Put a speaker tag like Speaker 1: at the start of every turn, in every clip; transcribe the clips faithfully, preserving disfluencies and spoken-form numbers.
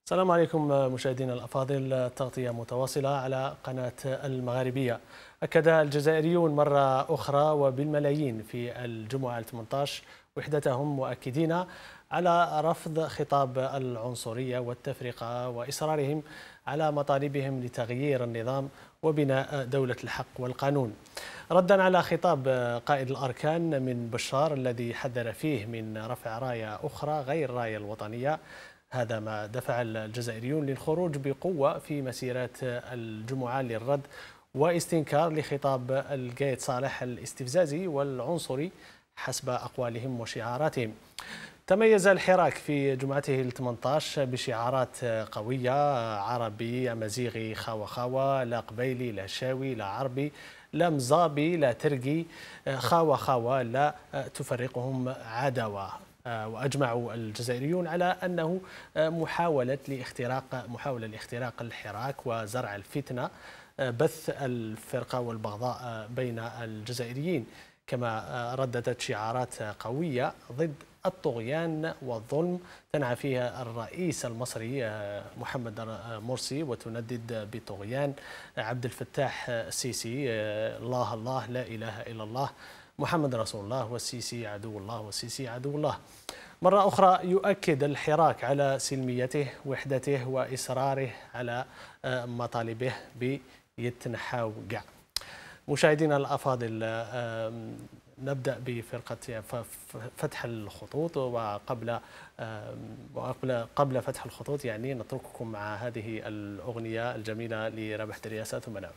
Speaker 1: السلام عليكم مشاهدينا الأفاضل. تغطية متواصلة على قناة المغاربية. أكد الجزائريون مرة أخرى وبالملايين في الجمعة الثامنة عشر وحدتهم، مؤكدين على رفض خطاب العنصرية والتفرقة وإصرارهم على مطالبهم لتغيير النظام وبناء دولة الحق والقانون. ردا على خطاب قائد الأركان من بشار الذي حذر فيه من رفع راية أخرى غير راية الوطنية، هذا ما دفع الجزائريون للخروج بقوة في مسيرات الجمعة للرد واستنكار لخطاب القايد صالح الاستفزازي والعنصري حسب أقوالهم وشعاراتهم. تميز الحراك في جمعته الثامنة عشر بشعارات قوية: عربي، أمازيغي، خاوة خاوة، لا قبيلي، لا شاوي، لا عربي، لا مزابي، لا ترقي، خاوة خاوة لا تفرقهم عداوة. وأجمعوا الجزائريون على أنه محاولة لاختراق محاولة لاختراق الحراك وزرع الفتنة، بث الفرقة والبغضاء بين الجزائريين، كما رددت شعارات قوية ضد الطغيان والظلم تنعى فيها الرئيس المصري محمد مرسي وتندد بطغيان عبد الفتاح السيسي: الله الله لا إله إلا الله، محمد رسول الله، والسيسي عدو الله، والسيسي عدو الله. مرة أخرى يؤكد الحراك على سلميته، وحدته، وإصراره على مطالبه بيتنحاو كاع. مشاهدينا الأفاضل، نبدأ بفرقة فتح الخطوط، وقبل وقبل قبل فتح الخطوط يعني نترككم مع هذه الأغنية الجميلة لربح درياسة ثم نعود.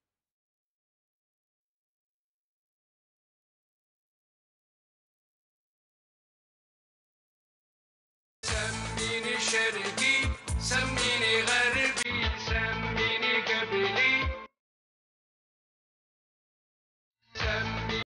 Speaker 2: سميني شرقي، سميني غربي، سميني قبلي، سميني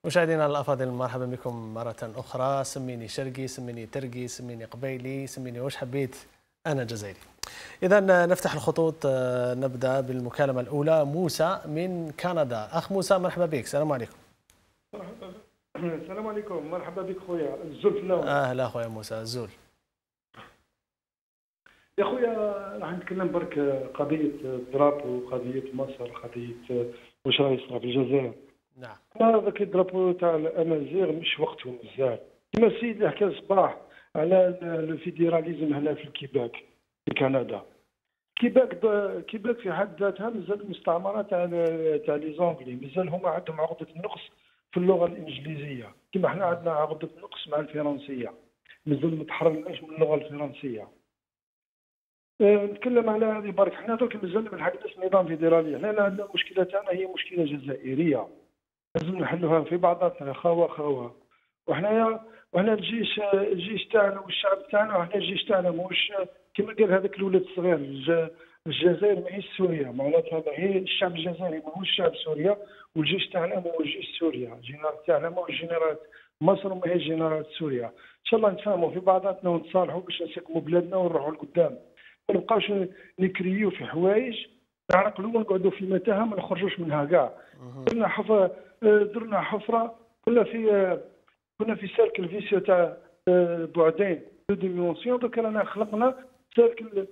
Speaker 1: مشاهدينا الأفاضل، مرحبا بكم مرة أخرى. سميني شرقي، سميني ترقي، سميني قبيلي، سميني وش حبيت، أنا جزائري. إذا نفتح الخطوط، نبدأ بالمكالمة الأولى. موسى من كندا. أخ موسى مرحبا بك، السلام عليكم.
Speaker 3: السلام عليكم، مرحبا بك خويا الزول في اللون.
Speaker 1: أهلا خويا موسى الزول.
Speaker 3: يا خويا راح نتكلم برك قضية الدرابو وقضية مصر، قضية واش راه يصرى في الجزائر.
Speaker 1: نعم.
Speaker 3: ما ذاك الدرابو تاع الامازيغ مش وقتهم مازال. كما السيد اللي حكى الصباح على الفيدراليزم هنا في الكيباك في كندا. كيباك كيباك في حد ذاتها مازال مستعمرة تاع تاع لي زونغلي، مازال هما عندهم عقدة النقص في اللغة الإنجليزية كما احنا عندنا عقدة نقص مع الفرنسية، مازال ما تحررناش من اللغة الفرنسية. أه نتكلم على هذه برك. حنا دوك مازال ما لحقناش نظام فيدرالي، حنا عندنا المشكلة تاعنا هي مشكلة جزائرية لازم نحلوها في بعضاتنا خاوة خاوة. وحنايا وحنا الجيش الجيش تاعنا والشعب تاعنا، وحنا الجيش تاعنا ماهوش كما قال هذاك الولد الصغير، الجزائر ماهيش سوريا، معناتها هي الشعب الجزائري ماهوش شعب سوريا، والجيش تاعنا ماهوش جيش سوريا، الجنرال تاعنا ماهوش جنرال مصر وماهيش جنرال سوريا. ان شاء الله نتفاهموا في بعضاتنا ونتصالحوا باش نسكموا بلادنا ونروحوا لقدام، ما نبقاوش نكريو في حوايج نعرقلوا ونقعدوا في متاهه ما نخرجوش منها كاع. درنا حفره درنا حفره كنا في كنا في سيركل فيسيو تاع بعدين دو ديمونسيون، دوك رانا خلقنا سيركل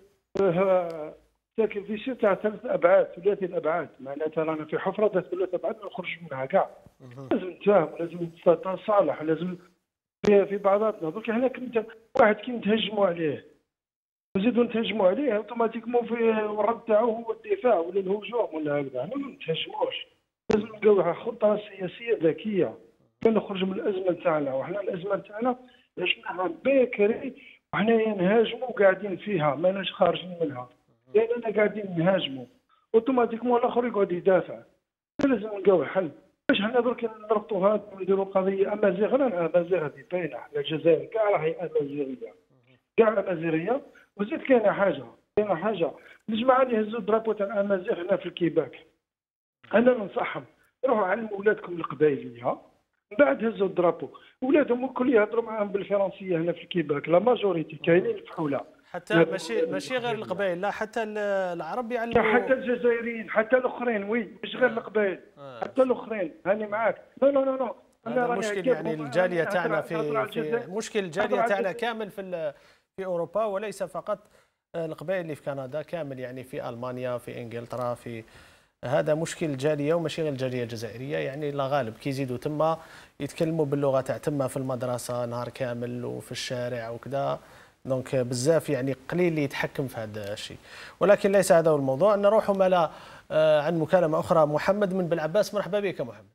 Speaker 3: سيركل فيسيو تاع ثلاث ابعاد ثلاثي الابعاد، معناتها رانا في حفره ذات ثلاث ابعاد ما نخرجوش منها كاع. لازم نتفاهموا، لازم نتصالح، لازم في, في بعضاتنا. دوك هنا كنت واحد كي نتهجموا عليه نزيدوا نتهجموا عليه اوتوماتيكمون في الرد تاعو هو الدفاع ولا الهجوم ولا هكذا. حنا ما نتهجموش، لازم نلقاو خطه سياسيه ذكيه كي نخرج من الازمه تاعنا. وحنا الازمه تاعنا عشناها بكري وحنا نهاجموا قاعدين فيها، ماناش خارجين منها لاننا قاعدين نهاجموا اوتوماتيكمون الاخر يقعد يدافع. لازم نلقاو حل باش حنا درك نربطوا هذا ونديروا قضيه امازيغ. لا امازيغ هذه باينه، حنا الجزائر كاع راهي امازيغيه، كاع امازيغيه. وزيد كاينه حاجه كاينه حاجه الجماعه اللي هزوا الدرابو تاع الامازيغ هنا في الكيباك، انا ننصحهم روحوا علموا ولادكم القبائليه، من بعد هزوا الدرابو. ولادهم الكل يهضروا معاهم بالفرنسيه هنا في الكيباك، لا ماجوريتي كاينين الفحوله.
Speaker 1: حتى ماشي ماشي غير القبائل، لا حتى العرب يعلموا،
Speaker 3: حتى الجزائريين، حتى الاخرين. وي مش غير القبائل، حتى الاخرين. هاني معاك. لا لا لا لا
Speaker 1: هذا مشكل يعني الجاليه تاعنا في, في مشكل الجاليه تاعنا كامل في في اوروبا، وليس فقط القبائل اللي في كندا، كامل يعني في المانيا، في انجلترا، في هذا مشكل الجاليه وماشي غير الجاليه الجزائريه. يعني لا غالب كي يزيدوا تما يتكلموا باللغه تاع تما في المدرسه نهار كامل وفي الشارع وكذا، دونك بزاف يعني قليل اللي يتحكم في هذا الشيء. ولكن ليس هذا هو الموضوع. نروح مالا عن مكالمه اخرى. محمد من بلعباس، مرحبا بك محمد.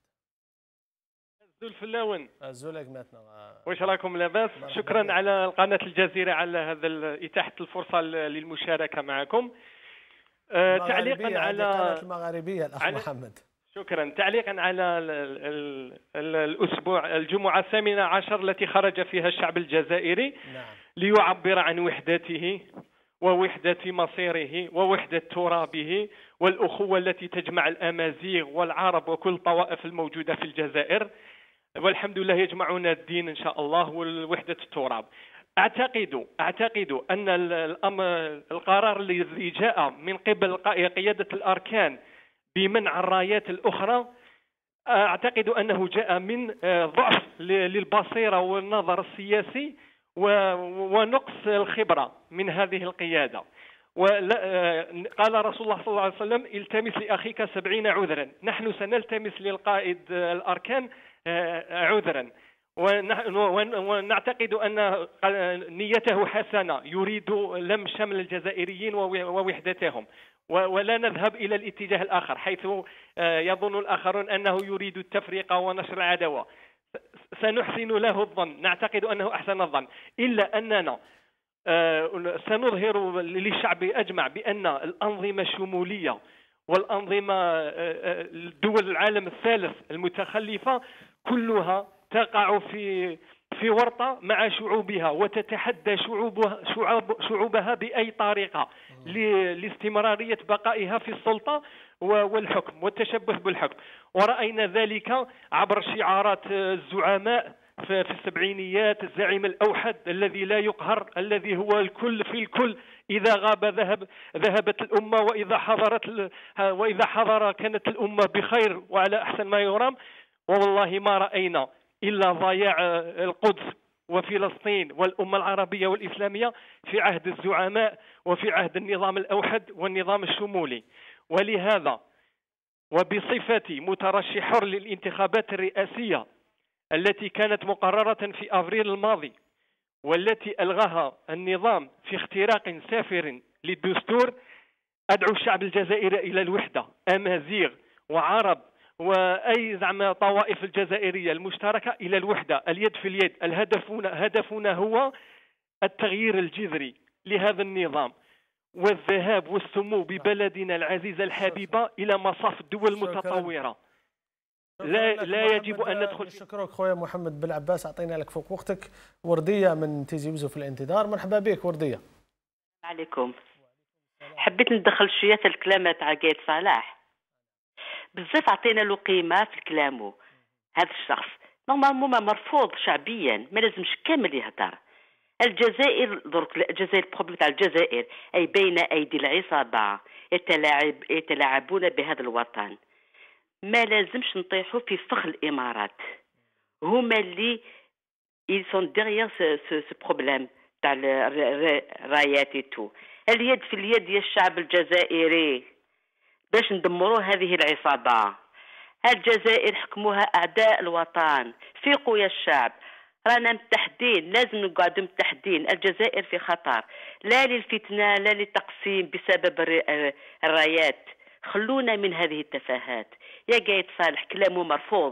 Speaker 4: الزول في اللون.
Speaker 1: الزول قماتنا.
Speaker 4: واش راكم لاباس؟ شكرا بي. على قناه الجزيره على هذا اتاحه الفرصه للمشاركه معكم.
Speaker 1: آه تعليقا على قناه المغاربيه الاخ محمد.
Speaker 4: شكرا. تعليقا على ال ال ال الاسبوع الجمعه الثامنه عشر التي خرج فيها الشعب الجزائري
Speaker 1: نعم.
Speaker 4: ليعبر عن وحدته ووحدة مصيره ووحدة ترابه والأخوة التي تجمع الأمازيغ والعرب وكل الطوائف الموجودة في الجزائر، والحمد لله يجمعنا الدين إن شاء الله والوحدة التراب. أعتقد أعتقد أن القرار الذي جاء من قبل قيادة الأركان بمنع الرايات الأخرى أعتقد أنه جاء من ضعف للبصيرة والنظر السياسي ونقص الخبرة من هذه القيادة. وقال رسول الله صلى الله عليه وسلم التمس لأخيك سبعين عذرا. نحن سنلتمس للقائد الأركان عذرا، ونعتقد أن نيته حسنة، يريد لم شمل الجزائريين ووحدتهم، ولا نذهب إلى الاتجاه الآخر حيث يظن الآخرون أنه يريد التفرقة ونشر العداوة. سنحسن له الظن، نعتقد أنه أحسن الظن، إلا أننا سنظهر للشعب أجمع بأن الأنظمة الشمولية والأنظمة دول العالم الثالث المتخلفة كلها تقع في في ورطة مع شعوبها وتتحدى شعوبها شعوب شعوبها بأي طريقة لاستمرارية بقائها في السلطة والحكم والتشبث بالحكم. ورأينا ذلك عبر شعارات الزعماء في السبعينيات: الزعيم الأوحد الذي لا يقهر، الذي هو الكل في الكل، إذا غاب ذهب ذهبت الأمة، وإذا حضرت وإذا حضر كانت الأمة بخير وعلى أحسن ما يرام. والله ما رأينا إلا ضياع القدس وفلسطين والأمة العربية والإسلامية في عهد الزعماء وفي عهد النظام الأوحد والنظام الشمولي. ولهذا وبصفتي مترشح حر للانتخابات الرئاسية التي كانت مقررة في أفريل الماضي، والتي ألغاها النظام في اختراق سافر للدستور، أدعو الشعب الجزائري إلى الوحدة، أمازيغ وعرب وأي زعما طوائف الجزائرية المشتركة إلى الوحدة، اليد في اليد. الهدفنا هدفنا هو التغيير الجذري لهذا النظام والذهاب والسمو ببلدنا العزيزة الحبيبة إلى مصاف الدول المتطورة. لا لا يجب أن ندخل.
Speaker 1: نشكرك خويا محمد بالعباس، أعطينا لك فوق وقتك. وردية من تيزي وزو في الانتظار، مرحبا بك وردية.
Speaker 5: عليكم. حبيت ندخل شوية في الكلام تاع قايد صلاح. بزاف عطينا له قيمة في كلامه. هذا الشخص نورمالمون مرفوض شعبيا، ما لازمش كامل يهدر. الجزائر درك الجزائر بروبليم تاع الجزائر أي بين أيدي العصابة يتلاعب يتلاعبون بهذا الوطن. ما لازمش نطيحوا في فخ الامارات، هما اللي يسون ديغيغ سو بروبليم تاع الرايات تو. اليد في اليد يا الشعب الجزائري باش ندمروا هذه العصابه. الجزائر حكموها اعداء الوطن. فيقوا يا الشعب، رانا متحدين، لازم نقعدوا متحدين. الجزائر في خطر، لا للفتنه لا للتقسيم بسبب الرايات. خلونا من هذه التفاهات. يا قايد صالح كلامه مرفوض،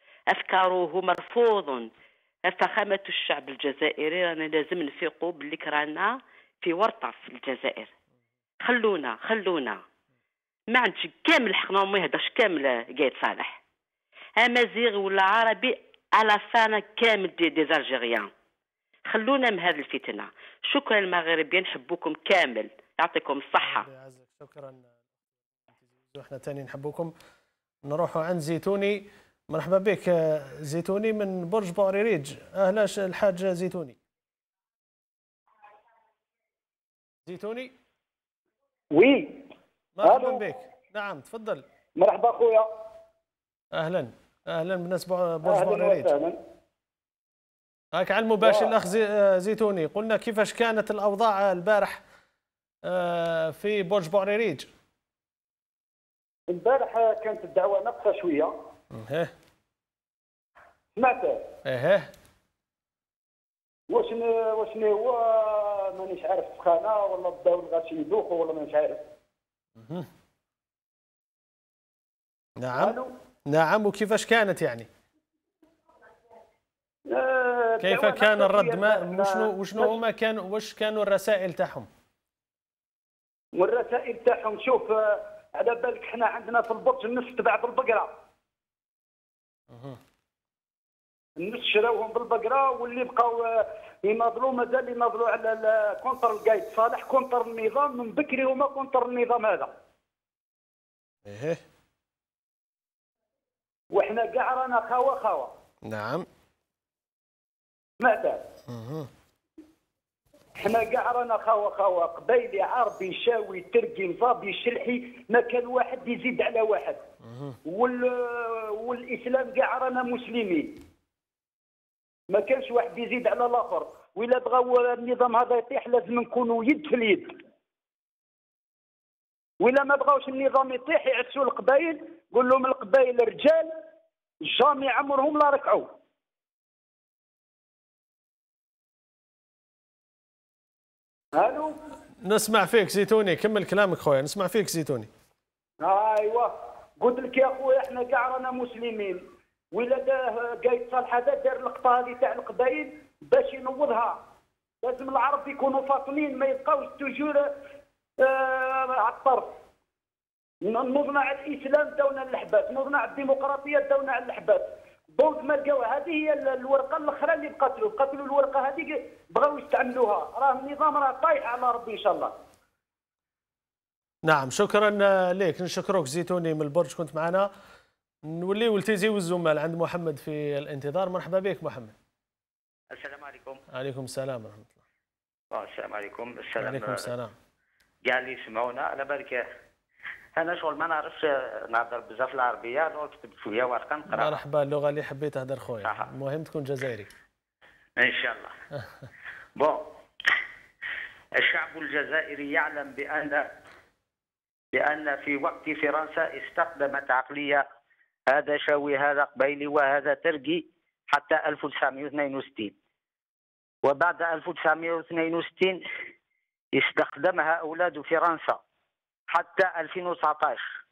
Speaker 5: أفكاره مرفوض. فخامة الشعب الجزائري رانا لازم نفيقوا باللي رانا في ورطة في الجزائر. خلونا خلونا ما عندش كامل حقنا وما يهدرش كامل قايد صالح. أمازيغ ولا عربي على فانا كامل دي ديزالجيريان. خلونا من هذه الفتنة. شكرا المغاربيين، نحبوكم كامل، يعطيكم الصحة.
Speaker 1: شكرا. احنا تاني نحبوكم. نروحوا عند زيتوني. مرحبا بك زيتوني من برج بوريريج. اهلا الحاج زيتوني.
Speaker 6: زيتوني وي
Speaker 1: مرحبا بك. نعم تفضل.
Speaker 6: مرحبا خويا.
Speaker 1: اهلا اهلا بالناس برج بوريريج. هاك على المباشر الاخ زيتوني، قلنا كيفاش كانت الاوضاع البارح في برج بوريريج.
Speaker 6: البارح كانت الدعوه ناقصه شويه.
Speaker 1: ايه
Speaker 6: سمعت.
Speaker 1: ايه
Speaker 6: واش واش هو مانيش عارف سخانه ولا بداو الغاشي يدوخوا ولا مانيش عارف.
Speaker 1: نعم نعم. وكيفاش كانت يعني؟
Speaker 6: آه
Speaker 1: كيف كان الرد؟ ما وشنو وشنو هما كانوا واش كانوا الرسائل تاعهم؟
Speaker 6: والرسائل تاعهم شوف، على بالك احنا عندنا في البرج الناس تبع بالبقره. الناس شراوهم بالبقره، واللي بقاو يناضلوا مازال يناضلوا على كونتر القايد صالح، كونتر النظام من بكري، هما كونتر النظام هذا.
Speaker 1: ايه
Speaker 6: وحنا كاع رانا خاوه خاوه.
Speaker 1: نعم
Speaker 6: سمعت. حنا كاع رانا خاوه خاوه، قبايلي عربي شاوي تركي نصابي شلحي، ما كان واحد يزيد على واحد. وال والاسلام كاع رانا مسلمين، ما كانش واحد يزيد على الاخر. وإلا بغاو النظام هذا يطيح لازم نكونوا يد في اليد. وإلا ما بغاوش النظام يطيح يعسوا القبائل، قول لهم القبائل رجال جامي عمرهم لا ركعوا. الو
Speaker 1: نسمع فيك زيتوني، كمل كلامك خويا، نسمع فيك زيتوني.
Speaker 6: ايوا قلت لك يا خويا احنا كاع رانا مسلمين، وإلا قايد صالح هذا دار اللقطه هذه تاع القبائل باش ينوضها. لازم العرب يكونوا فاطنين، ما يبقاوش توجور آه على الطرف. نوضنا على الاسلام داونا اللحبات، نوضنا على الديمقراطيه داونا على اللحبات. بوت ما لقاو، هذه هي الورقه الاخرى اللي بقاتلوا، بقاتلوا الورقه هذه بغاو يستعملوها. راه النظام راه طايح على ربي ان شاء الله.
Speaker 1: نعم شكرا لك، نشكرك زيتوني من البرج كنت معنا. نوليو لتيزي والزمال عند محمد في الانتظار. مرحبا بك محمد.
Speaker 7: السلام عليكم.
Speaker 1: عليكم السلام ورحمة الله.
Speaker 7: السلام عليكم. السلام
Speaker 1: عليكم السلام.
Speaker 7: كاع اللي يسمعونا على بالك انا شغل ما نعرفش نهضر بزاف العربيه، لو كتبت شويه ورقه نقرا.
Speaker 1: مرحبا، اللغه اللي حبيت تهضر خويا، المهم تكون جزائري
Speaker 7: ان شاء الله. بون، الشعب الجزائري يعلم بان بان في وقت فرنسا استخدمت عقليه هذا شوي هذا قبيلي وهذا تركي حتى ألف وتسعمائة واثنين وستين، وبعد ألف وتسعمائة واثنين وستين استخدمها أولاد فرنسا حتى ألفين وتسعة عشر.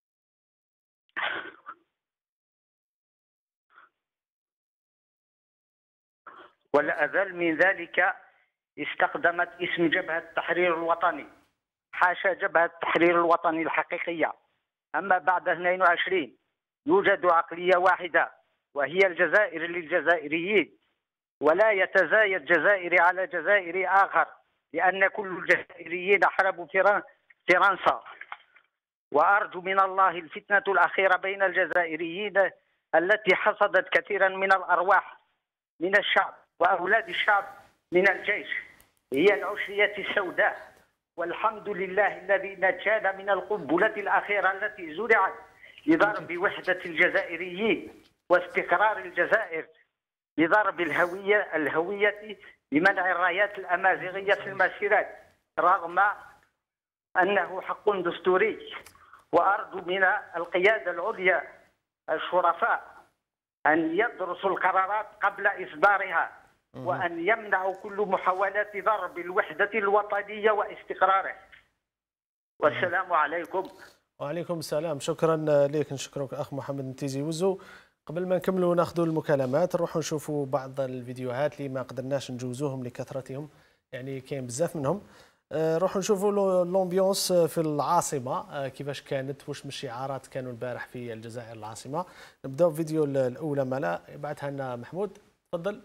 Speaker 7: ولا أذل من ذلك استخدمت اسم جبهة التحرير الوطني، حاشا جبهة التحرير الوطني الحقيقية. أما بعد اثنين وعشرين يوجد عقلية واحدة وهي الجزائر للجزائريين، ولا يتزايد جزائري على جزائري آخر، لأن كل الجزائريين حاربوا فرنسا. وأرجو من الله الفتنة الأخيرة بين الجزائريين التي حصدت كثيرا من الأرواح من الشعب وأولاد الشعب من الجيش هي العشرية السوداء. والحمد لله الذي نجانا من القنبلة الأخيرة التي زرعت لضرب وحدة الجزائريين واستقرار الجزائر، لضرب الهوية الهوية لمنع الرايات الأمازيغية في المسيرات، رغم أنه حق دستوري. وأرجو من القيادة العليا الشرفاء أن يدرسوا القرارات قبل إصدارها، وأن يمنعوا كل محاولات ضرب الوحدة الوطنية واستقراره. والسلام عليكم.
Speaker 1: وعليكم السلام. شكرا لك، نشكرك أخ محمد نتيزي وزو. قبل ما نكملوا ناخذوا المكالمات نروحوا نشوفوا بعض الفيديوهات اللي ما قدرناش نجوزوهم لكثرتهم، يعني كاين بزاف منهم. نروحوا نشوفوا لومبيونس في العاصمه كيفاش كانت، واش من شعارات كانوا البارح في الجزائر العاصمه. نبداو الفيديو الاولى ملا يبعثها لنا محمود، تفضل.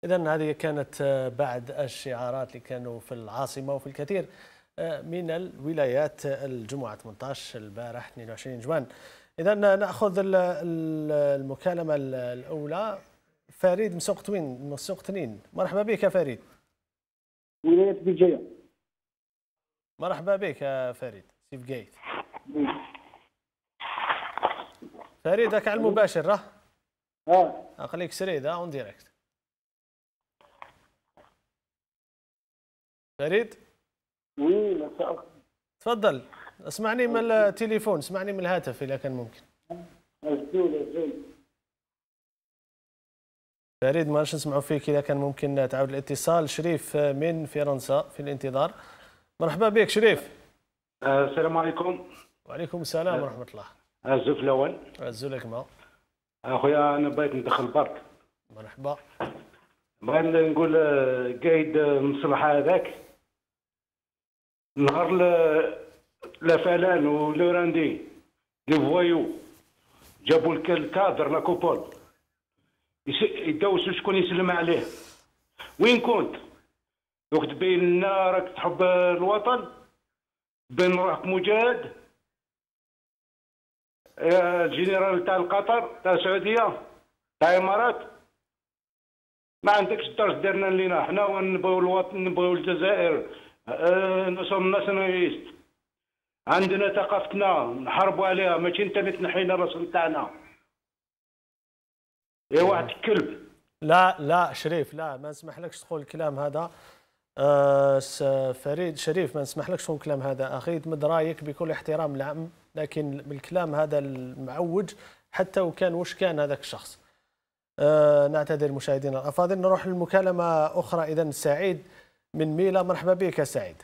Speaker 1: إذا هذه كانت بعد الشعارات اللي كانوا في العاصمة وفي الكثير من الولايات الجمعة ثمانية عشر البارح اثنين وعشرين جوان. إذا نأخذ المكالمة الأولى. فريد من سوق تنين من سوق تنين، مرحبا بك يا فريد.
Speaker 8: ولاية بجاية.
Speaker 1: مرحبا بك يا فريد سيف جيت. فريد هاك على المباشر راه؟
Speaker 8: اه
Speaker 1: خليك سريد ها اون ديريكت. فريد؟
Speaker 8: وي مساء.
Speaker 1: تفضل اسمعني من التليفون، اسمعني من الهاتف إذا كان ممكن.
Speaker 8: الزول الزول.
Speaker 1: فريد ما نش نسمعوا فيك، إذا كان ممكن تعاود الاتصال. شريف من فرنسا في الانتظار، مرحبا بك شريف.
Speaker 9: آه السلام عليكم.
Speaker 1: وعليكم السلام ورحمة الله.
Speaker 9: الزوف الأول.
Speaker 1: عزولك ما.
Speaker 9: أخويا أنا بغيت ندخل برك.
Speaker 1: مرحبا.
Speaker 9: بغيت نقول قايد مصلح هذاك نهار لا فلان ولوراندي لي فوايو جابوا الكادر لا كوبول يدوسوا شكون يسلم عليه. وين كنت؟ وقت بين لنا راك تحب الوطن، بين روحك مجاهد. الجنرال تاع القطر تاع السعوديه تاع الامارات ما عندكش الدرس دارنا لينا حنا ونبغيو الوطن نبغيو الجزائر. نصوم ناسيوناليست، عندنا ثقافتنا نحاربوا عليها، ماشي انت اللي تنحينا الراس نتاعنا يا واحد الكلب.
Speaker 1: لا لا شريف لا ما نسمح لكش تقول الكلام هذا. أه فريد شريف ما نسمح لكش تقول الكلام هذا. اخي تمد رايك بكل احترام العام، لكن بالكلام هذا المعوج حتى وكان وش كان هذاك الشخص. أه نعتذر مشاهدينا الافاضل. نروح للمكالمه اخرى. اذا سعيد من ميلا، مرحبا بك يا سعيد.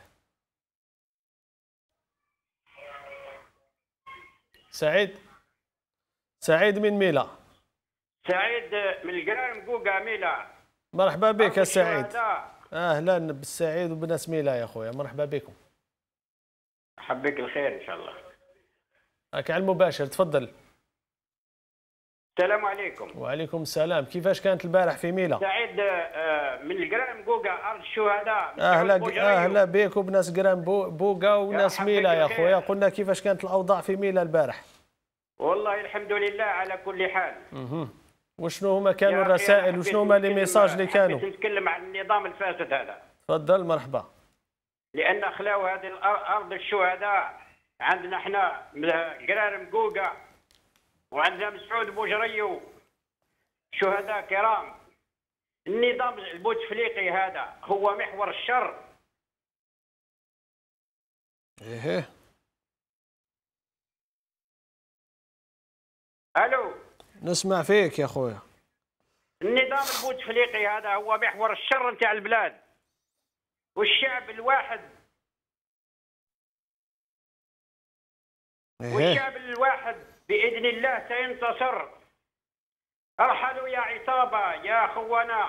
Speaker 1: سعيد سعيد من ميلا.
Speaker 10: سعيد من القرار مقوقة ميلا.
Speaker 1: مرحبا بك يا سعيد. اهلا بالسعيد وبناس ميلا يا اخويا، مرحبا بكم.
Speaker 10: حبك الخير ان شاء الله.
Speaker 1: هاك على المباشر تفضل.
Speaker 10: السلام عليكم.
Speaker 1: وعليكم السلام. كيفاش كانت البارح في ميلا؟
Speaker 10: سعيد من القران مقوقة ارض الشهداء.
Speaker 1: اهلا اهلا بك وبناس قران بوقا وناس ميلا يا اخويا. قلنا كيفاش كانت الاوضاع في ميلا البارح؟
Speaker 10: والله الحمد لله على كل حال.
Speaker 1: اها وشنو هما كانوا الرسائل وشنو هما لي ميساج اللي كانوا؟
Speaker 10: حبيت نتكلم عن النظام الفاسد هذا.
Speaker 1: تفضل مرحبا.
Speaker 10: لان خلاو هذه ارض الشهداء عندنا احنا قرار مقوقة وعندنا مسعود بوجريو شهداء كرام. النظام البوتفليقي هذا هو محور الشر.
Speaker 1: ايه
Speaker 10: الو
Speaker 1: نسمع فيك يا اخويا.
Speaker 10: النظام البوتفليقي هذا هو محور الشر نتاع البلاد، والشعب الواحد
Speaker 1: إيه؟
Speaker 10: والشعب الواحد بإذن الله سينتصر. ارحلوا يا عصابة يا خوانا.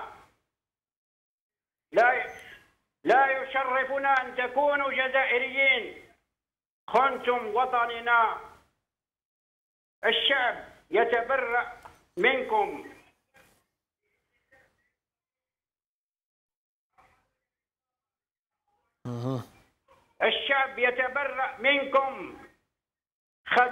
Speaker 10: لا لا يشرفنا أن تكونوا جزائريين، خنتم وطننا. الشعب يتبرأ منكم. الشعب يتبرأ منكم. خد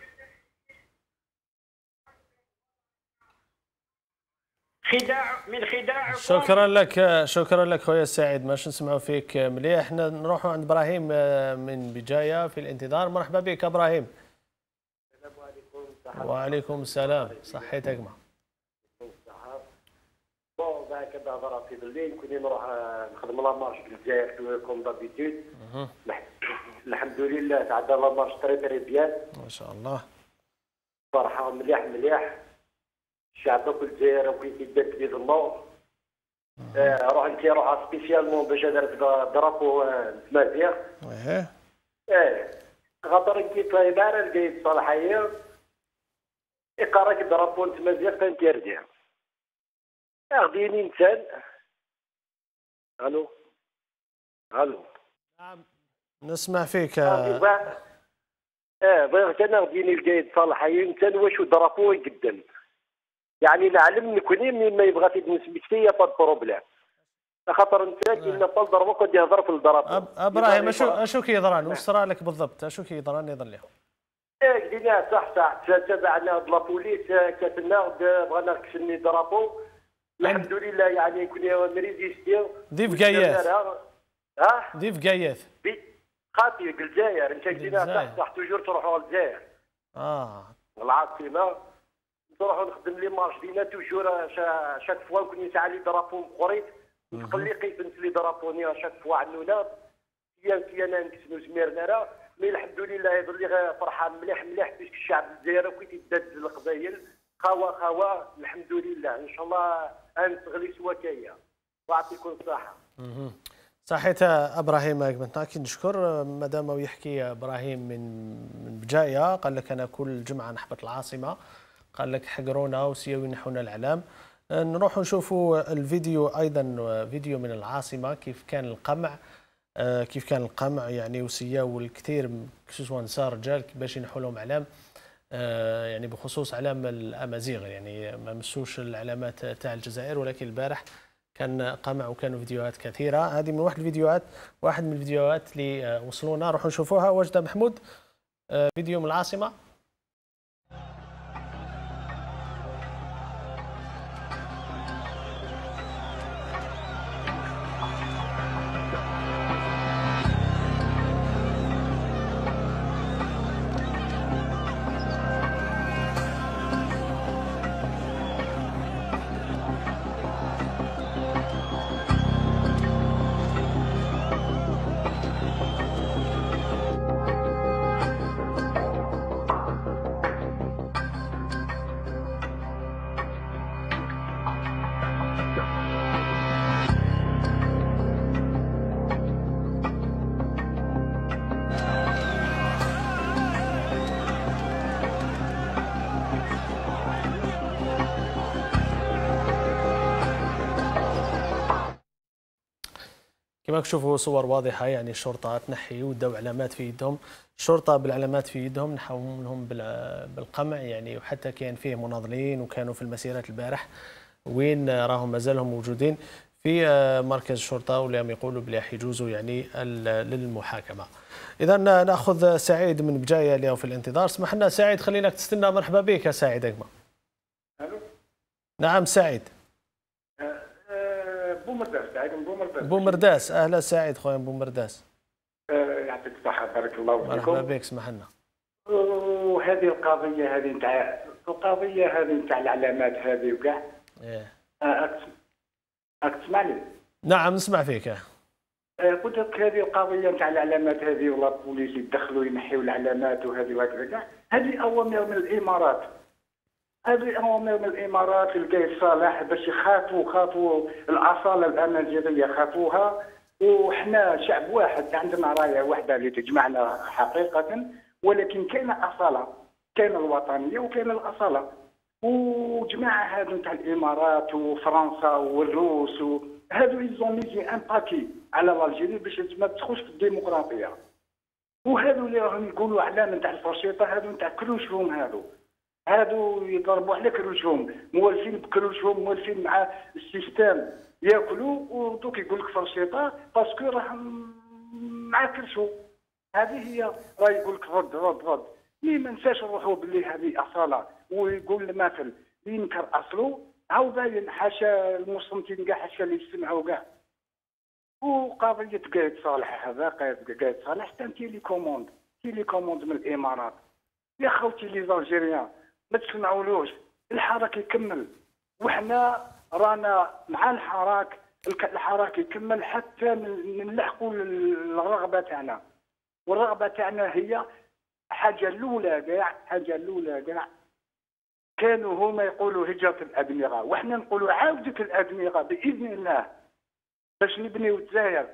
Speaker 10: خداع من خداعكم.
Speaker 1: شكرا لك شكرا لك خويا سعيد. ماش نسمعوا فيك مليح. احنا نروحوا عند ابراهيم من بجايه في الانتظار. مرحبا بك ابراهيم.
Speaker 11: السلام عليكم.
Speaker 1: وعليكم السلام. صحيتك ما
Speaker 11: بون بعد كذا هضره في الليل كنت نروح نخدم لا مارش بالجزائر كوم دابيتود. الحمد لله تعدى لا مارش تري تري بيان
Speaker 1: ما شاء الله.
Speaker 11: فرحه مليح مليح. الشعب كل الجزائر وكي كيدات بيد النور. روح انت روح سبيسيالمون باش درت درابو تمازيغ.
Speaker 1: ايه
Speaker 11: ايه خاطر كي طلع معنا لقيت صالحيه يقراك درابو تمازيغ تنترديها. اخديني انسان. الو الو
Speaker 1: نعم نسمع فيك.
Speaker 11: اه بغيت انا غديني القايد صالحيه انسان واش درابو يقدم يعني نعلم نكوني مين ما يبغى تنسبك فيا با بروبليم خاطر انت كاين طال ضربه قد يهضر في الضرب.
Speaker 1: ابراهيم اشو اشو كيضران واش صرا لك بالضبط؟ اشو كيضران يضل لهم؟
Speaker 11: ايه قلنا صح صح تابعنا هاد لابوليس كاتلنا بغانا كشني ضربو الحمد لله يعني كنا نريزيستيو
Speaker 1: ضيف قياث
Speaker 11: ها
Speaker 1: ضيف قياث
Speaker 11: خاطي الجزائر انت قلنا صح صح توجور تروحوا للجزائر
Speaker 1: اه
Speaker 11: العاصمه نروحوا نخدم لي مارش دينا توجور شاك فوا كون يسعى لي درابو مقريت نقلي قيفنت لي درابوني شاك فوا عنونا كيان كيان نكسنو زميرنا راه مي الحمد لله يظل لي فرحان مليح مليح باش الشعب الجزائري كي تداد القبايل خوا خوا الحمد لله ان شاء الله ان تغلي سواكيه ويعطيكم الصحه.
Speaker 1: صحيت ابراهيم كي نشكر مادام ويحكي ابراهيم من من بجايه قال لك انا كل جمعه نحبط العاصمه قال لك حقرونا وسياوي نحونا الاعلام. نروح نشوفوا الفيديو ايضا فيديو من العاصمه كيف كان القمع كيف كان القمع يعني وسياو الكثير سواء نساء رجال باش ينحوا لهم اعلام يعني بخصوص اعلام الامازيغ يعني ما مسوش العلامات تاع الجزائر ولكن البارح كان قمع وكانوا فيديوهات كثيره. هذه من واحد الفيديوهات واحد من الفيديوهات اللي وصلونا روحوا نشوفوها. وجده محمود فيديو من العاصمه. كما تشوفوا صور واضحة يعني الشرطة تنحي ودوا علامات في يدهم، الشرطة بالعلامات في يدهم نحوهم بالقمع يعني، وحتى كان فيه مناضلين وكانوا في المسيرات البارح وين راهم مازالهم موجودين في مركز الشرطة ولم يقولوا بلي يجوزوا يعني للمحاكمة. إذا ناخذ سعيد من بجاية اللي هو في الانتظار. اسمح لنا سعيد خليناك تستنى. مرحبا بك يا سعيد. أجمع.
Speaker 12: الو.
Speaker 1: نعم سعيد.
Speaker 12: بومرداس سعيد من بومرداس.
Speaker 1: بومرداس اهلا سعيد خويا بومرداس.
Speaker 12: يعطيك الصحة بارك الله فيكم.
Speaker 1: مرحبا بك اسمح لنا.
Speaker 12: وهذه القضية هذه نتاع القضية هذه نتاع العلامات هذه وكاع.
Speaker 1: ايه.
Speaker 12: راك تسمعني؟
Speaker 1: نعم نسمع فيك.
Speaker 12: قلت لك هذه القضية نتاع العلامات هذه ولا البوليس يدخلوا ينحيوا العلامات وهذه وهكذا كاع، هذه أوامر من الإمارات. هذه أوامر من الإمارات لقيس صالح باش يخافوا خافوا الأصالة الأمازيغية خافوها، وحنا شعب واحد عندنا راية واحدة اللي تجمعنا حقيقة، ولكن كاين أصالة، كاين الوطنية وكاين الأصالة. وجماعة هذو نتاع الإمارات وفرنسا والروس هذو يزون ميزي ان باكي على الجيري باش ما تدخلش في الديمقراطية. وهذو اللي راهم يقولوا علامة نتاع الفرشيطة هذو نتاع كروشهم، هذو هادو يضربوا على كروشهم، مولفين بكروشهم، مولفين مع السيستم ياكلوا، ودوك يقول لك فرشيطه باسكو راه مع كرشو. هذه هي راه يقول لك رد رد رد. مي ما نساش نروحوا باللي هذه اصاله، ويقول المثل ينكر اصله هاو باين، حاشا المصمتين كاع، حاشا اللي يسمعوا كاع. وقضيه قايد صالح هذا قايد صالح حتى تيلي كوموند تيلي كوموند من الامارات. يا خوتي لي زالجيريان ما تسمعولوش، الحراك يكمل وحنا رانا مع الحراك، الحراك يكمل حتى نلحقوا الرغبه تاعنا. والرغبه تاعنا هي حاجه الاولى كاع، حاجه الاولى كاع كانوا هما يقولوا هجره الادمغه، وحنا نقولوا عوده الادمغه باذن الله باش نبنيو الجزائر.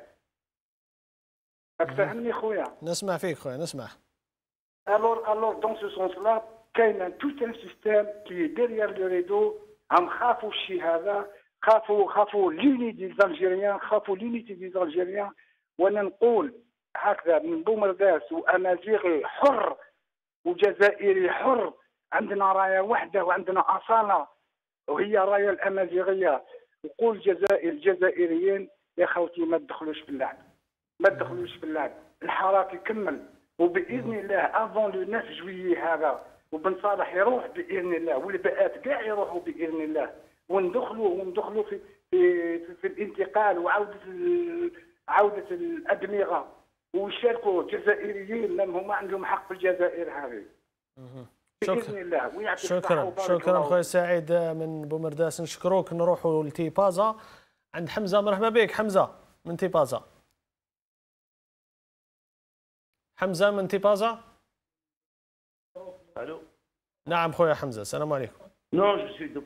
Speaker 12: راك فاهمني خويا؟
Speaker 1: نسمع فيك خويا نسمع.
Speaker 12: Alors, alors, dans ce sens-là, il y a tout un système qui est derrière le rideau. هم خافوا الشيء هذا، خافوا خافوا l'unité des Algériens، خافوا l'unité des Algériens. وانا نقول هكذا من بومرداس وامازيغي حر وجزائري حر، عندنا رايه واحده وعندنا اصاله وهي رايه الامازيغيه. وقول الجزائر الجزائريين يا خوتي ما تدخلوش في اللعب، ما تدخلوش في اللعب، الحراك يكمل وباذن الله افون لو تسعة جويي هذا وبن صالح يروح باذن الله والباءات كاع يروحوا باذن الله وندخلوا وندخلوا في في, في, في الانتقال وعوده عوده الادمغه ويشاركوا الجزائريين لان هما عندهم حق في الجزائر هذه باذن الله. ويعطيك
Speaker 1: شكرا شكرا خويا سعيد من بومرداس، نشكروك. نروحوا لتيبازا عند حمزه. مرحبا بك حمزه من تيبازا. حمزه من تيبازا.
Speaker 13: الو.
Speaker 1: نعم خويا حمزه، السلام عليكم.
Speaker 13: نو جو سوي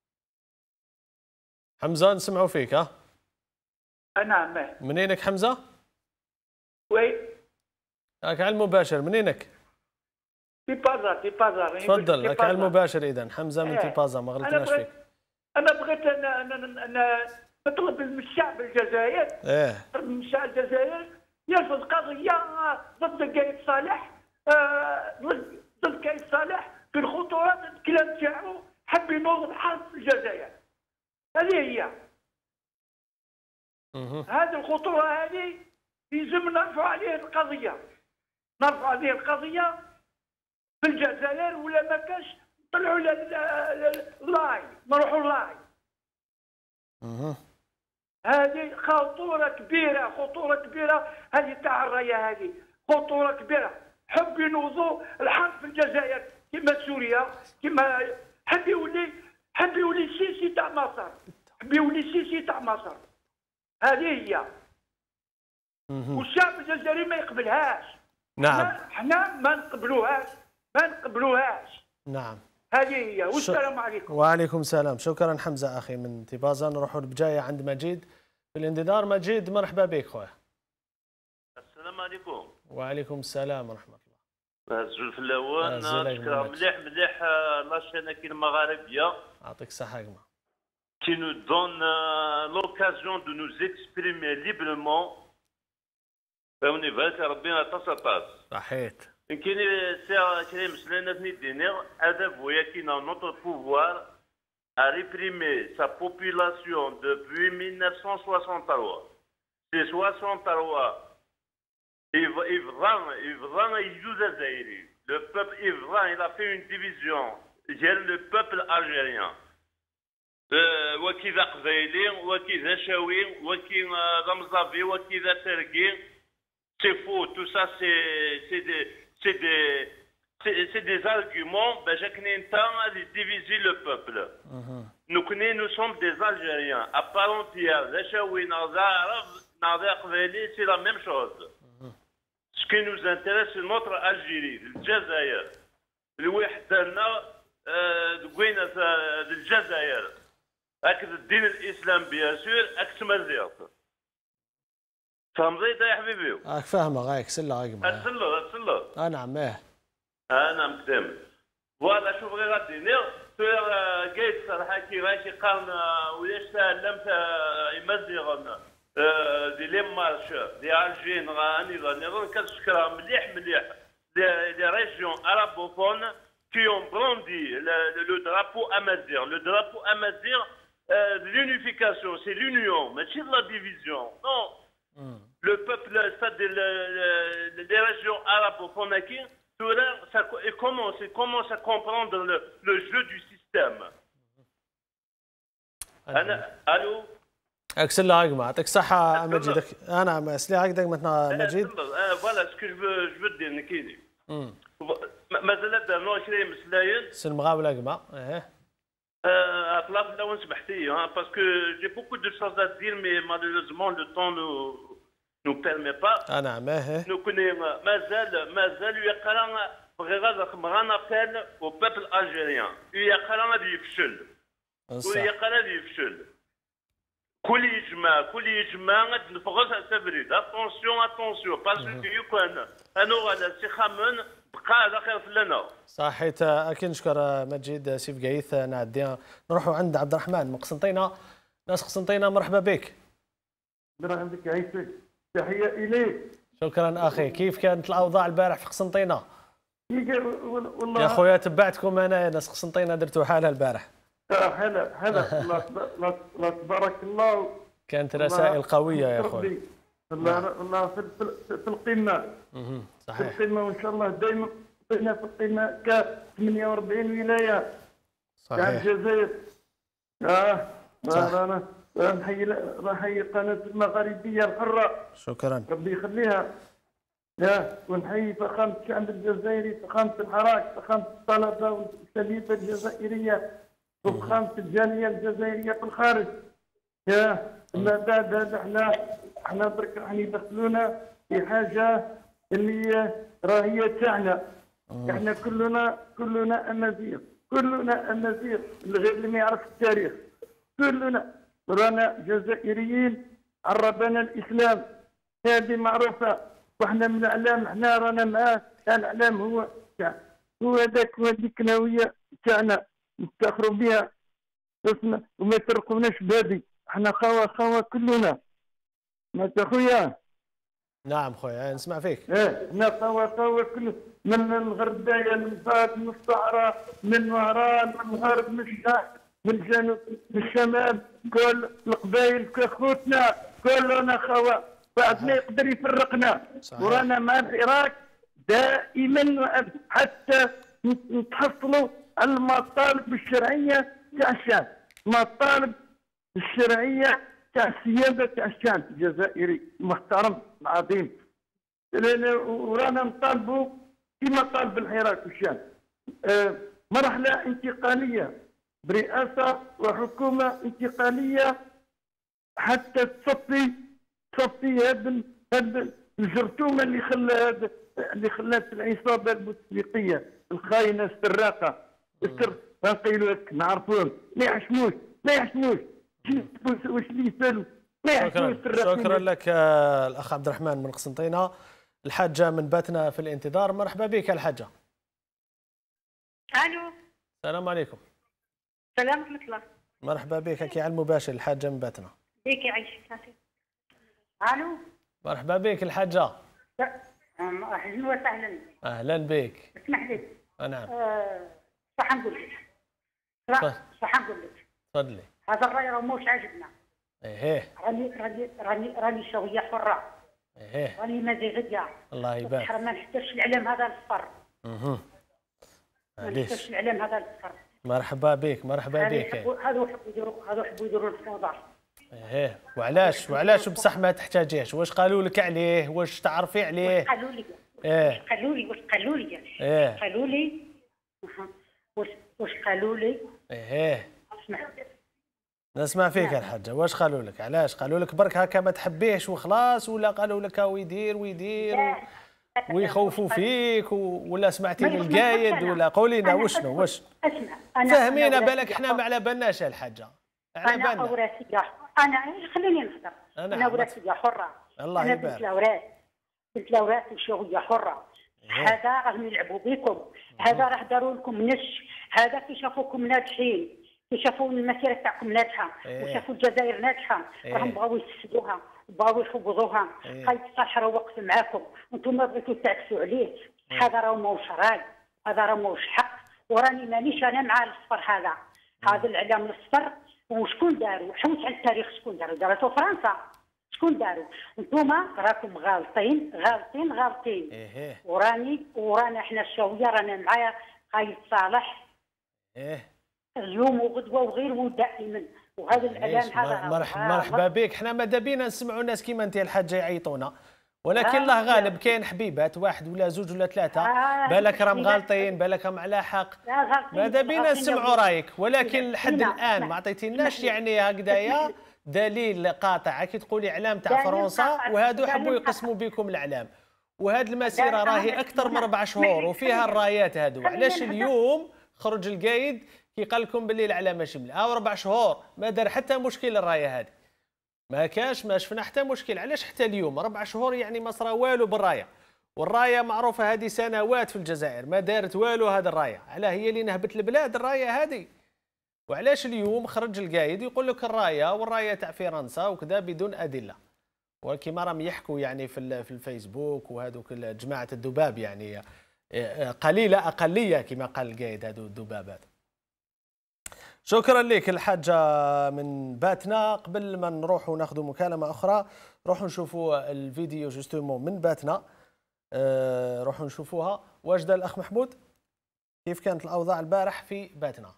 Speaker 1: حمزه نسمعوا فيك. ها
Speaker 14: نعم.
Speaker 1: منينك حمزه؟
Speaker 14: وي
Speaker 1: هاك على المباشر. منينك؟
Speaker 14: تيبازا. تيبازا
Speaker 1: تفضل. هاك على المباشر. اذا حمزه من تيبازا ما غلطناش فيك.
Speaker 14: انا بغيت انا نطلب من الشعب الجزائر
Speaker 1: ايه
Speaker 14: من الشعب الجزائر يرفض قضيه ضد قايد صالح، ضد قايد صالح في الخطورات الكلام تاعو حب ينوض حرب في الجزائر. هذه هي. هذه الخطوره هذه يلزم نرفع عليه القضيه، نرفع عليه القضيه في الجزائر ولا ما كانش نطلعوا لاي نروحوا لاي. هذه خطوره كبيره، خطوره كبيره هذه تاع الرايه، هذه خطوره كبيره. حب ينوضوا الحرب في الجزائر كما سوريا، كما حب يولي حب يولي السيسي تاع مصر، حب يولي السيسي تاع مصر. هذه هي. والشعب الجزائري ما يقبلهاش.
Speaker 1: نعم.
Speaker 14: احنا ما نقبلوهاش، ما نقبلوهاش.
Speaker 1: نعم.
Speaker 14: هذه هي. والسلام عليكم.
Speaker 1: وعليكم السلام. شكرا حمزه اخي من تيبازا. نروحوا بجايه عند مجيد في الانتظار. مجيد مرحبا بك خويا.
Speaker 15: السلام عليكم.
Speaker 1: وعليكم السلام ورحمه الله.
Speaker 15: الزول في الاول نشكرها مليح مليح لاشين كي المغاربيه.
Speaker 1: يعطيك الصحه كما.
Speaker 15: qui nous donne euh, l'occasion de nous exprimer librement. فهمني بالك ربي تصطاس.
Speaker 1: صحيت.
Speaker 15: يمكن سي كريم سلينا في دينير هذا هو qui dans notre pouvoir a réprimé sa population depuis mille neuf cent soixante-trois. C'est soixante-trois. Ivran, Ivran al-Jazairi. Le peuple Ivran, il a fait une division. Gère le peuple algérien. وكذا قبايلي وكذا شاوي وكذا رمزافي وكذا تركي. C'est faux, tout ça c'est des c'est des c'est des arguments باش كني انت غادي diviser le peuple. Nous كني nous sommes des Algériens à part entière. لا شاوي ناضي عرب ناضي قبايلي c'est la même chose. Ce qui nous intéresse c'est notre Algérie, الجزائر. الوحدة لنا دوينا في الجزائر. هكذا الدين الاسلام بيان سور هكذا مزيغ. فهمتي يا حبيبي؟
Speaker 1: راك فاهمه غايك سله غايك معاه.
Speaker 15: سله سله.
Speaker 1: اه نعم ايه.
Speaker 15: اه نعم كدام. فوالا شوف غير غادي نير سور قايد صراحه كي غاشي قام ولاش تعلمت يمزيغ دي لي مارش دي الجين غاني غاني كنشكرها مليح مليح لي ريجيون arabophones qui ont brandi le, le, le drapeau amazigh. Le drapeau amazigh euh, de l'unification, c'est l'union, mais c'est de la division. Non. Mm. Le peuple, ça, des de, de, régions arabophones, ça commence, commence à comprendre le, le jeu du système. أنا ألو.
Speaker 1: أكسل الله يجمع يعطيك الصحة مجيد. أنا مسلي عقدك مثلا مجيد.
Speaker 15: Voilà ce que je veux, je veux dire, Nikini. مازال درنا عشرين مسلاين.
Speaker 1: سي المغاولة كما ايه.
Speaker 15: اطلق لو سمحتي ها باسكو جي بوكو دو شوز ا دير مي مالوريزمون لو طون نو نو بيرمي با.
Speaker 1: نعم ايه.
Speaker 15: نو كوني مازال مازال يقرا بغي غادي مغانا ابيل او بيبل الجيريان. يقرا غادي يفشل. ويقرا غادي يفشل. كل يجمع كل يجمع غادي نفغز تبريد. اتونسيون اتونسيون باسكو يكون انا على سي خامن بقى على خير لنا.
Speaker 1: صحيت. اكيد نشكر مجيد سيف قايث. نعدي نروحوا عند عبد الرحمن من قسنطينه. ناس قسنطينه مرحبا بك.
Speaker 16: مرحبا بك عيسى، تحيه اليك.
Speaker 1: شكرا اخي. كيف كانت الاوضاع البارح في قسنطينه؟
Speaker 16: والله
Speaker 1: يا خويا تبعتكم انا ناس قسنطينه درتوا حالها البارح.
Speaker 16: هلا هلا الله تبارك الله.
Speaker 1: كانت رسائل قوية يا اخوي.
Speaker 16: الله الله في, في, في القمة.
Speaker 1: صحيح.
Speaker 16: في القمة وان شاء الله دائما بقينا في القمة ك ثمانية وأربعين ولاية.
Speaker 1: صحيح.
Speaker 16: تاع الجزائر. اه رانا نحيي نحيي قناة المغاربية الحرة.
Speaker 1: شكرا.
Speaker 16: ربي يخليها. يا ونحيي فخامة الشعب الجزائري، فخامة الحراك، فخامة الطلبة والتلاميذ الجزائرية، وفخامة الجالية الجزائرية في الخارج. يا ما بعد هذا احنا احنا برك راح يدخلونا في حاجة اللي راهي تاعنا. احنا كلنا كلنا امازيغ، كلنا امازيغ غير اللي ما يعرف التاريخ. كلنا رانا جزائريين، عربنا الاسلام، هذه معروفة. واحنا من الاعلام احنا رانا معاه، الاعلام هو تاع هو هذاك هذيك الهويه تاعنا نفتخروا بها وما يفرقوناش بهذه. احنا خوا خوا كلنا. ما خويا؟
Speaker 1: نعم خويا نسمع فيك.
Speaker 16: ايه احنا خوا خوا كل من الغردايه، من فات، من الصحراء، من وهران، من الغرب، من الشرق، من الجنوب، من الشمال، كل القبائل كاخوتنا كلنا خوا. بعد ما يقدر يفرقنا. صحيح. ورانا مع العراق دائما حتى نتحصلوا على المطالب الشرعيه تاع الشعب، المطالب الشرعيه تاع السياده تاع الشعب الجزائري المحترم العظيم. ورانا نطالبوا كما طالب العراق والشعب. آه مرحله انتقاليه برئاسه وحكومه انتقاليه حتى تصفي تصفي هذا هذا الجرثومه اللي خلى هذا اللي خلات العصابه البوتفليقيه الخاينه السراقه السر نقيلوا لك نعرفوهم ما يحشموش ما يحشموش واش اللي يسالوا ما يحشموش.
Speaker 1: شكرا لك الاخ عبد الرحمن من قسنطينه. الحاجه من باتنا في الانتظار. مرحبا بك الحاجه.
Speaker 13: الو
Speaker 1: السلام عليكم.
Speaker 13: السلام ورحمه الله.
Speaker 1: مرحبا بك كي على المباشر الحاجه من باتنا.
Speaker 13: بيك يعيشك صافي. الو
Speaker 1: مرحبا بك الحاجه.
Speaker 13: اهلا وسهلا.
Speaker 1: اهلا بك.
Speaker 13: اسمح لي.
Speaker 1: نعم.
Speaker 13: أه صح نقول لك. صح نقول لك.
Speaker 1: تفضلي.
Speaker 13: هذا الراي راه موش عاجبنا.
Speaker 1: ايه
Speaker 13: راني راني راني راني شويه حره.
Speaker 1: ايه
Speaker 13: راني مزيغيه.
Speaker 1: الله يبارك.
Speaker 13: ما نحتاجش الاعلام هذا الصفر.
Speaker 1: اها
Speaker 13: ما نحتاجش الاعلام هذا الصفر.
Speaker 1: مرحبا بك مرحبا بك.
Speaker 13: هذو يحبوا يديروا هذو يحبوا يديروا الفوضى.
Speaker 1: ايه وعلاش وعلاش بصح ما تحتاجيهش؟ واش قالوا لك عليه؟ واش تعرفي عليه؟
Speaker 13: واش قالوا لي؟
Speaker 1: ايه
Speaker 13: قالوا لي واش قالوا لي؟
Speaker 1: ايه
Speaker 13: قالوا لي واش واش قالوا لي؟
Speaker 1: ايه
Speaker 13: اسمع
Speaker 1: نسمع فيك الحاجه. واش قالوا لك؟ علاش قالوا لك برك هكا ما تحبيهش وخلاص، ولا قالوا لك هو يدير ويدير و... ويخوفوا فيك و... ولا سمعتي للقايد ولا قولي لنا وشنو واش؟
Speaker 13: اسمع
Speaker 1: فهمينا بالك حنا ما على بالناش الحاجه. على
Speaker 13: بالنا انا وراثيه. انا خليني نهضر.
Speaker 1: انا,
Speaker 13: أنا وراثيه حره.
Speaker 1: الله
Speaker 13: أنا
Speaker 1: يبارك.
Speaker 13: بنت الاوراث بنت الاوراث شويه حره. هذا راهم يلعبوا بكم. هذا راه داروا لكم نش. هذا كي شافوكم ناجحين، كي شافوا المسيره تاعكم ناجحه وشافوا الجزائر ناجحه راهم بغاو يفسدوها وبغاو يخبضوها. خايف صالح راه وقف معاكم وانتم بغيتوا تعكسوا عليه. هذا راه ماهوش راي، هذا راه ماهوش حق. وراني مانيش انا مع الصفر هذا. هذا الاعلام الصفر وشكون داروا؟ حوس على التاريخ شكون داروا؟ دارته فرنسا. شكون داروا؟ انتم راكم غالطين غالطين غالطين.
Speaker 1: ايه
Speaker 13: وراني ورانا احنا الشاويه رانا معايا قايد صالح.
Speaker 1: ايه
Speaker 13: اليوم وغدوه وغير ودائما. وهذا الاعلام هذا
Speaker 1: مرحبا مرحبا بك. حنا ماذا بينا نسمعوا ناس كيما انت الحاجه يعيطونا، ولكن الله غالب. كاين حبيبات واحد ولا زوج ولا ثلاثه آه بالك راهم غالطين، بالك راهم على حق. ماذا بينا نسمعوا رايك، ولكن لحد الان ما عطيتيناش يعني هكذايا دليل قاطع. كي تقولي اعلام تاع فرنسا وهادو حبوا يقسموا بكم الاعلام، وهاد المسيره راهي اكثر من اربع شهور وفيها الرايات هادو. علاش اليوم خرج القايد كي قال لكم باللي الاعلام ماشي مليح؟ ها اربع شهور ما دار حتى مشكل الرايه هذه، ما كاش ما شفنا حتى مشكل. علاش حتى اليوم اربع شهور يعني ما صرا والو بالرايه؟ والرايه معروفه هذه سنوات في الجزائر ما دارت والو. هذه الرايه علاه هي اللي نهبت البلاد الرايه هذه. وعلاش اليوم خرج القايد يقول لك الرايه والرايه تاع فرنسا وكذا بدون ادله؟ وكما راهم يحكوا يعني في في الفيسبوك وهذوك جماعه الذباب يعني قليله اقليه كما قال القايد هذو الذبابات. شكرا لك الحاجة من باتنا. قبل ما نروح وناخذ مكالمة أخرى روحوا نشوفوا الفيديو جوستومون من باتنا. أه روحوا نشوفوها. واجد الأخ محمود كيف كانت الأوضاع البارح في باتنا؟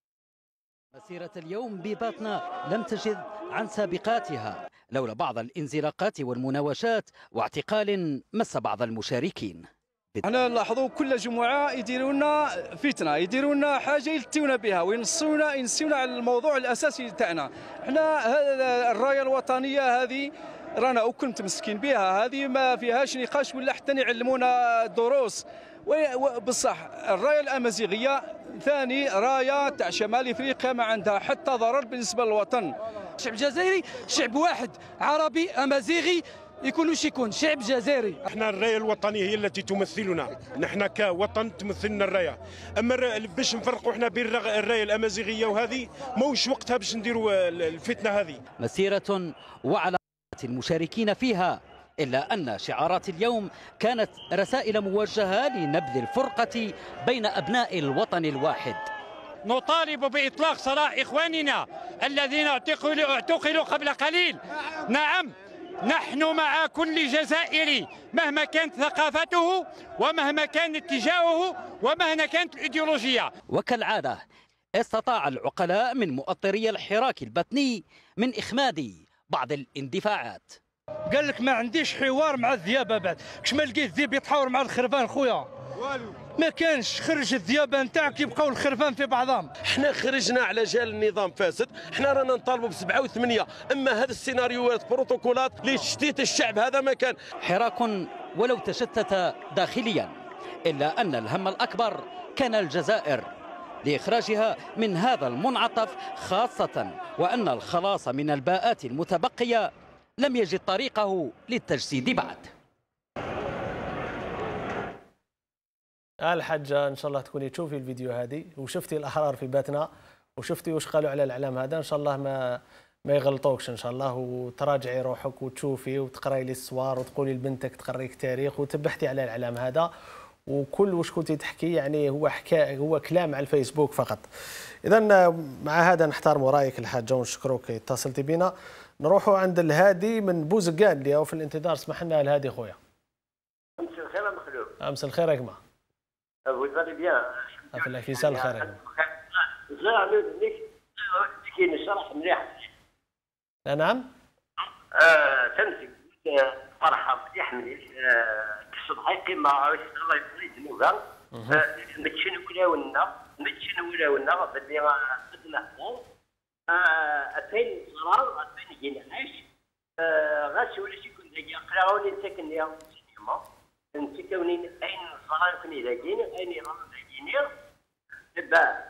Speaker 17: مسيرة اليوم بباتنا لم تجد عن سابقاتها لولا بعض الانزلاقات والمناوشات واعتقال مس بعض المشاركين.
Speaker 18: احنا نلاحظوا كل جمعه يديروا لنا فتنه، يديروا لنا حاجه يلتونا بها وينصونا ينسونا على الموضوع الاساسي تاعنا. احنا الرايه الوطنيه هذه رانا وكل متمسكين بها، هذه ما فيهاش نقاش ولا حتى يعلمونا دروس. بصح الرايه الامازيغيه ثاني رايه تاع شمال افريقيا ما عندها حتى ضرر بالنسبه للوطن.
Speaker 19: الشعب الجزائري شعب واحد عربي امازيغي، يكون وش يكون شعب جزائري.
Speaker 20: احنا الرايه الوطنيه هي التي تمثلنا، نحن كوطن تمثلنا الرايه. اما باش نفرقوا احنا بين الرايه الامازيغيه وهذه موش وقتها باش نديروا الفتنه هذه.
Speaker 17: مسيره وعلى المشاركين فيها، إلا أن شعارات اليوم كانت رسائل موجهة لنبذ الفرقة بين أبناء الوطن الواحد.
Speaker 21: نطالب بإطلاق سراح إخواننا الذين اعتقلوا اعتقلوا قبل قليل. نعم، نحن مع كل جزائري مهما كانت ثقافته ومهما كان اتجاهه ومهما كانت الإيديولوجية.
Speaker 17: وكالعادة استطاع العقلاء من مؤطري الحراك البطني من إخماد بعض الاندفاعات.
Speaker 19: قال لك ما عنديش حوار مع الذيابه بعد، كش ما لقيت الذيب يتحاور مع الخرفان خويا. ما كانش، خرج الذيابه نتاعك يبقاو الخرفان في بعضهم.
Speaker 22: احنا خرجنا على جال النظام فاسد، احنا رانا نطالبوا بسبعه وثمانيه، اما هذا السيناريوهات بروتوكولات لتشتيت الشعب هذا ما كان.
Speaker 17: حراك ولو تشتت داخليا، الا ان الهم الاكبر كان الجزائر لإخراجها من هذا المنعطف، خاصة وأن الخلاص من الباءات المتبقية لم يجد طريقه للتجسيد بعد.
Speaker 1: الحاجة إن شاء الله تكوني تشوفي الفيديو هذه وشفتي الأحرار في باتنا وشفتي وش قالوا على الإعلام هذا. إن شاء الله ما ما يغلطوكش إن شاء الله، وتراجعي روحك وتشوفي وتقراي لي الصور وتقولي لبنتك تقريك تاريخ وتبحثي على الإعلام هذا. وكل واش كنتي تحكي يعني هو حكايه هو كلام على الفيسبوك فقط. إذا مع هذا نحترموا رايك الحاجة ونشكروك اتصلتي بنا. نروحوا عند الهادي من بوزقان اللي هو في الانتظار. اسمح لنا الهادي خويا.
Speaker 23: امس الخير مخلوق.
Speaker 1: امس الخير يا جماعه.
Speaker 23: Vous allez bien.
Speaker 1: عافاك يسال الخير يا
Speaker 23: جماعه. زعما منك كاين نشرح مليح.
Speaker 1: نعم.
Speaker 23: اه تمسك فرحه مليح مليح كسب حقي ما عرفتش الله يبارك نوبا. متشن ولا ونا متشن ولا ونا باللي خدنا حنا. ألفين صرار ألفين جناح غاس ولا شي كون ذاك قراوني ساكن يا سينما انت كوني اين صرار كوني ذاكين اين راه ذاكين دابا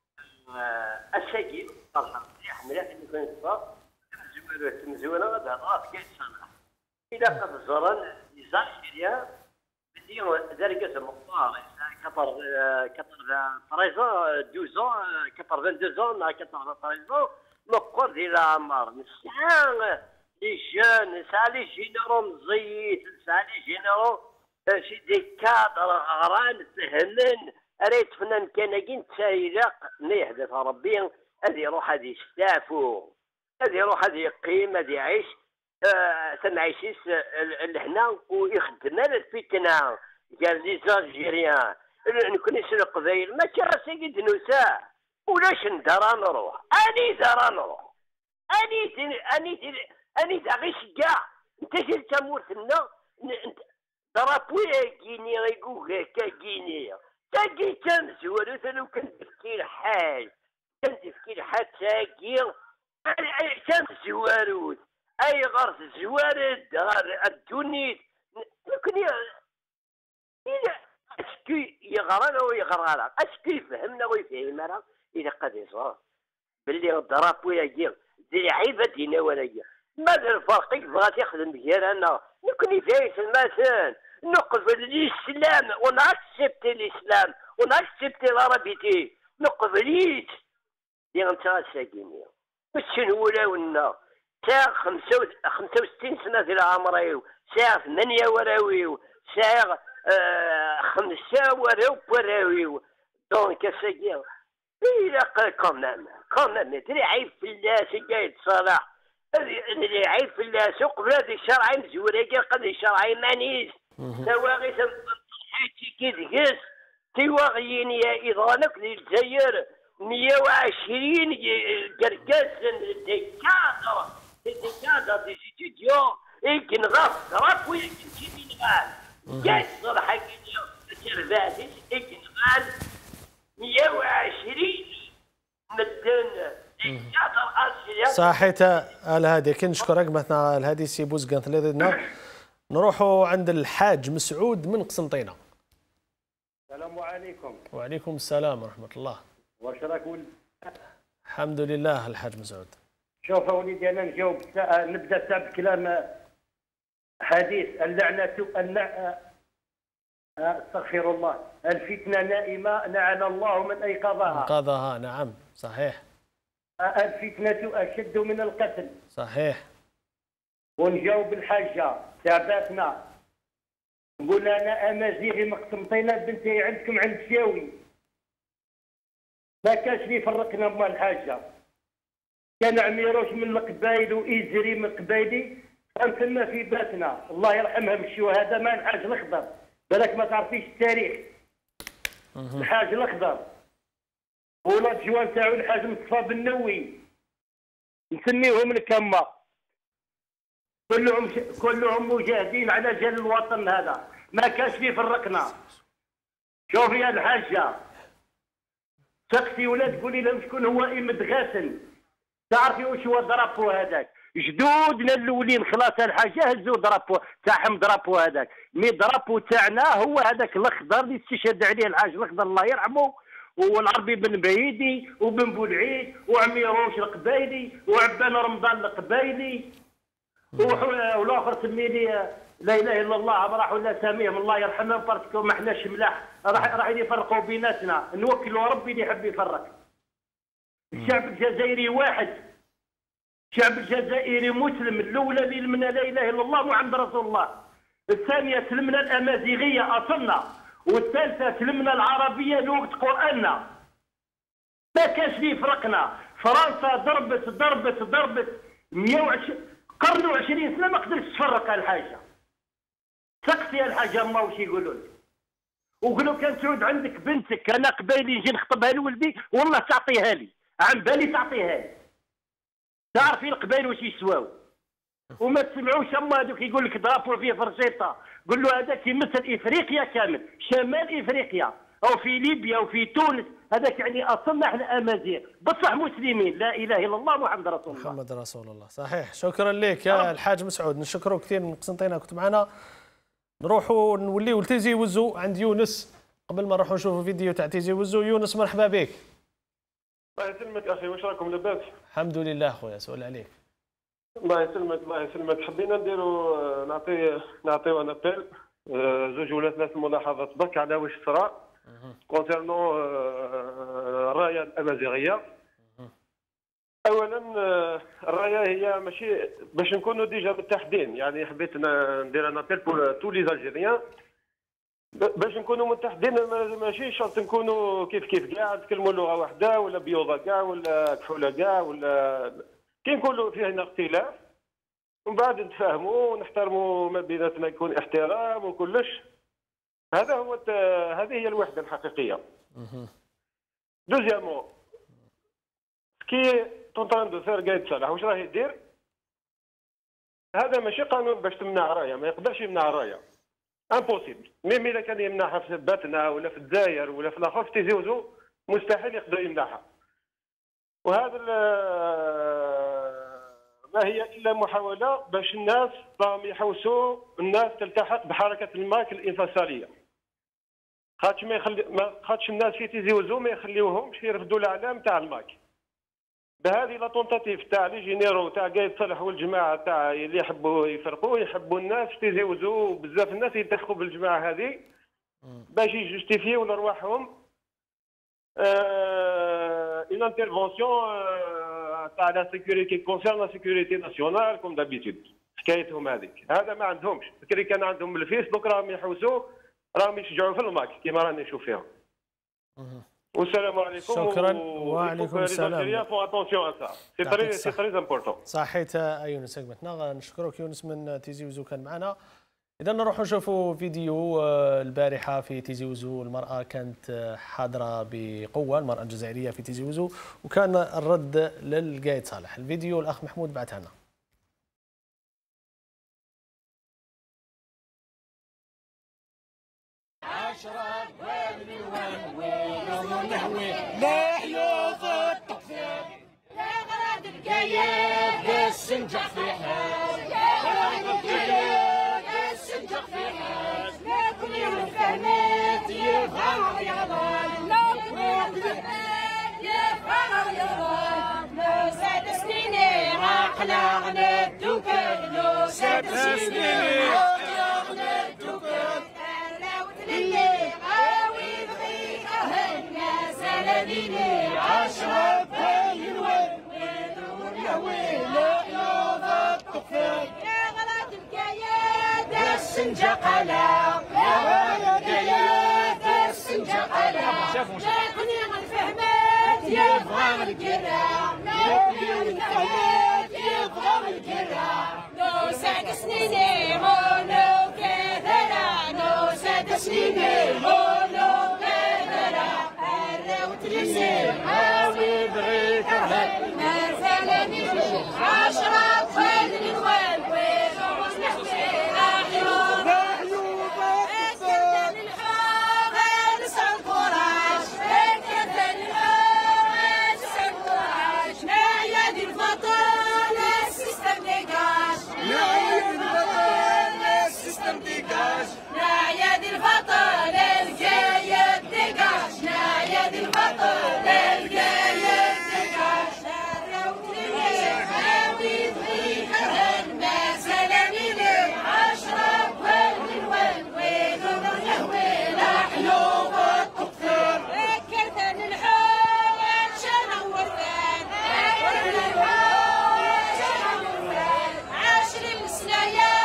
Speaker 23: الساكن صراحه مليح مليح اللي كان صار مزوره مزوره غدا راه كاين صراحه اذا قد زران زاشيريا اللي ذلك المختار كتر كتر تريزون دوزون كتر دوزون كتر تريزون مقر ديال العمر نسعى لي جون نسعى لي جينيرو مزيت نسعى لي جينيرو شي دي كادر غران فهمن ريت فنان كان تسايلق نيحدث ربي هذه يروح هذه يستعفو هذه يروح هذه يقيم هذه يعيش تمعيشيس لهنا ويخدم على الفتنه قال لي زالجيريان نكون نسال القبايل ما كان راسي قد نساء ولاش ندار نروح اني دار نروح اني اني اني غير كاع انت شي تمورتنا ضربوي كيني غيقول كاكيني تاكي تمزور لو كان تفكير حال كان تفكير حال تاكي تمزوروت اي غرس زوارد غار الدنيا لكن اسكي يغرانا ويغرانا اسكي يفهمنا ويفهمنا اذا قد يصرا باللي الضرب ويا دي عيبه دينا ولا ماذا الفرق بغات يخدم ديالنا نكوني فايس المثل نقبل الاسلام ونأكسبتي الاسلام ونأكسبتي العربيتي نقبليت دي انت ساكيني باش نولاونا ساعة خمسة خمسة وستين سنة في العمريو ساعة ثمانية وراويو ساعة آه خمسة وراو وراويو دونك ساكي إيه لا كمان كمان تري عيب في الناس جاي صلاح اللي عيب في الناس وقبل هذه الشرعين زوريكي قد الشرعين مانيس تواغي حياتي كي تقيس تواغيين يا إضانك للجزائر مية وعشرين قرقاس ديكادر ديكادر دي ستوديو يمكن غاف غاف ويمكن تجيبين غال جاي صراحة كي ترباتي يمكن غال مية وعشرين مدن
Speaker 1: صحيت الهادي كي نشكرك مثلا الهادي سي بوزقان ثلاثة نروحوا عند الحاج مسعود من قسنطينة.
Speaker 2: السلام عليكم.
Speaker 1: وعليكم السلام ورحمة الله.
Speaker 2: واش راك ولد؟
Speaker 1: الحمد لله الحاج مسعود.
Speaker 2: شوف وليدي انا نجاوب نبدا تاع بكلام حديث اللعنة اللع... استغفر الله الفتنة نائمة لعن الله من أيقظها.
Speaker 1: أيقظها نعم صحيح.
Speaker 2: الفتنة أشد من القتل.
Speaker 1: صحيح.
Speaker 2: ونجاوب الحاجة تاباتنا نقول أنا أمازيغي مقسمطينة بنتي عندكم عند شاوي ما كانش لي فرقنا مع الحاجة كان عميروش من القبايل وإيزري من قبايلي كان ثم في باتنا الله يرحمها مشيو هذا ما الحاج الأخضر بالك ما تعرفيش التاريخ الحاج الأخضر ولاد جوان تاعو الحاج مصطفى بنوي نسميهم الكمة كلهم ش... كلهم مجاهدين على جال الوطن هذا ما كانش فيه فرقنا. شوفي يا الحاجة سقسي ولا تقولي لهم شكون هو إمد غاسل تعرفي واش هو درابو هذاك جدودنا الاولين خلاص الحاجة هزوا درابو تاعهم درابو هذاك مي درابو تاعنا هو هذاك الاخضر اللي استشهد عليه الحاج الاخضر الله يرحمه والعربي بن بعيدي وبن بولعيد وعميروش القبايلي وعبان رمضان القبايلي والاخر سميني لا اله الا الله راح ولا ساميهم الله يرحمهم بارسكو ما حناش ملاح راح راح يفرقوا بيناتنا نوكلوا ربي اللي يحب يفرق. الشعب الجزائري واحد الشعب الجزائري مسلم الاولى اللي لمنا لا اله الا الله محمد رسول الله الثانيه سلمنا الامازيغيه اصلنا والثالثه سلمنا العربيه لوقت قراننا ما كانش ليه فرقنا. فرنسا ضربت ضربت ضربت مئة وعشرين قرن وعشرين سنه ما قدرتش تفرق الحاجه. سقسي الحاجه ما واش يقولوا لك وقولوا كان تعود عندك بنتك انا قبالي نجي نخطبها لولدي والله تعطيها لي عن بالي تعطيها لي تعرفي القبائل واش يسواو وما تسمعوش اما هذوك يقول لك درابو فيه فرشيطه قول له هذاك يمثل افريقيا كامل شمال افريقيا او في ليبيا وفي تونس هذاك يعني اصلنا احنا امازيغ بصح مسلمين لا اله الا الله محمد رسول الله.
Speaker 1: محمد رسول الله صحيح. شكرا لك يا الحاج مسعود نشكرك كثير من قسنطينه كنت معنا. نروحوا نوليو لتيزي وزو عند يونس قبل ما نروحوا نشوفوا فيديو تاع تيزي وزو. يونس مرحبا بك.
Speaker 3: الله يسلمك اخي واش راكم لاباس؟
Speaker 1: الحمد لله خويا سؤال عليك.
Speaker 3: الله يسلمك الله يسلمك حبينا نديروا نعطي نعطيو ان ابيل زوج ولا ثلاث ملاحظات برك على واش صرا كونسيرنو الرايه الامازيغيه. اولا الرايه هي ماشي باش نكونوا ديجا متحدين يعني حبيت ندير ان ابيل بور تو لي الجيريان باش نكونوا متحدين ماشي شرط نكونوا كيف كيف كاع نتكلموا لغه واحده ولا بيوضه كاع ولا كحوله كاع ولا كي نقولوا فينا اختلاف ومن بعد نتفاهموا ونحترموا ما بيناتنا يكون احترام وكلش. هذا هو هذه هي الوحده الحقيقيه. دوزيامون كي تونطان دو فير قايد صالح واش راه يدير هذا ماشي قانون باش تمنع رايه ما يقدرش يمنع رايه امبوسيبل. ميم اذا كان يمنعها في باتنا ولا في الجزائر ولا في الاخر في تيزي وزو مستحيل يقدر يمنعها. وهذا ما هي الا محاوله باش الناس راهم يحوسوا الناس تلتحق بحركه الماك الانفصاليه. خاطش ما يخلي ما خاطش الناس في تيزي وزو ما يخليوهمش يرفدوا الاعلام تاع الماك. بهذه لا تونتاتيف تاع لي جينيرو تاع قايد صالح والجماعه تاع اللي يحبوا يفرقوا يحبوا الناس في تيزي وزو بزاف الناس يتدخلوا بالجماعه هذه باش يجوستيفيو لارواحهم اون انترفونسيون تاع لا سيكوريتي كونسيرن لا سيكوريتي ناسيونال كوم دابيتود حكايتهم هذيك. هذا ما عندهمش فكري كان عندهم الفيسبوك راهم يحوسوا راهم يشجعوا في الماك كيما راني نشوف فيهم. والسلام عليكم.
Speaker 1: شكرا وعليكم السلام.
Speaker 3: سي تري امبورطون.
Speaker 1: صحيت يونس قمتنا، نشكرك يونس من تيزي وزو كان معنا. إذا نروح نشوفوا فيديو البارحة في تيزي وزو. المرأة كانت حاضرة بقوة، المرأة الجزائرية في تيزي وزو، وكان الرد للقايد صالح. الفيديو الأخ محمود بعثها لنا.
Speaker 4: لحيوط التقفير لا غراد القايد السنجح في حاج، لا غراد القايد السنجح في حاج، لا كل يوم فهمت يفهم رياضان، لا كل يوم فهمت يفهم رياضان، لو ساد سنيني عقلنا الدوكان، لو ساد سنيني عقلنا الدوكان، راوت للي غاوي بغيك أهلنا سلاميني عشرة باين وين وين يا وين لحيوط التقفير يا غلط القايد السنجقلة، يا غلط القايد السنجقلة، لكني غنفهمت يبغى القرا، لكني غنفهمت يبغى القرا، لو ساد سنيني هونو كذا، لو ساد سنيني هونو كذا، الراوت للي هاوي بغيك رهب، ما زالني عشرة خيل الوان وينو نحكي أحيوب أحيوب أكثر الحوغ نسعى الكراش، أكثر الحوغ نسعى الكراش، نعياد البطل السيستم ديكاش، نعياد البطل السيستم ديكاش، نعياد البطل القايد ديكاش، نعياد البطل القايد ديكاش، الراوت للي هاوي بغيك رهن، ما سلامي لي عشرة وين الوين وينو الهوي لحيوط التقفير، ذكرت الحوغ شنا ورفان، ذكرت الحوغ شنا ورفان، عشرين سنايا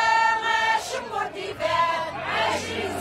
Speaker 4: شمر ديفان، عشرين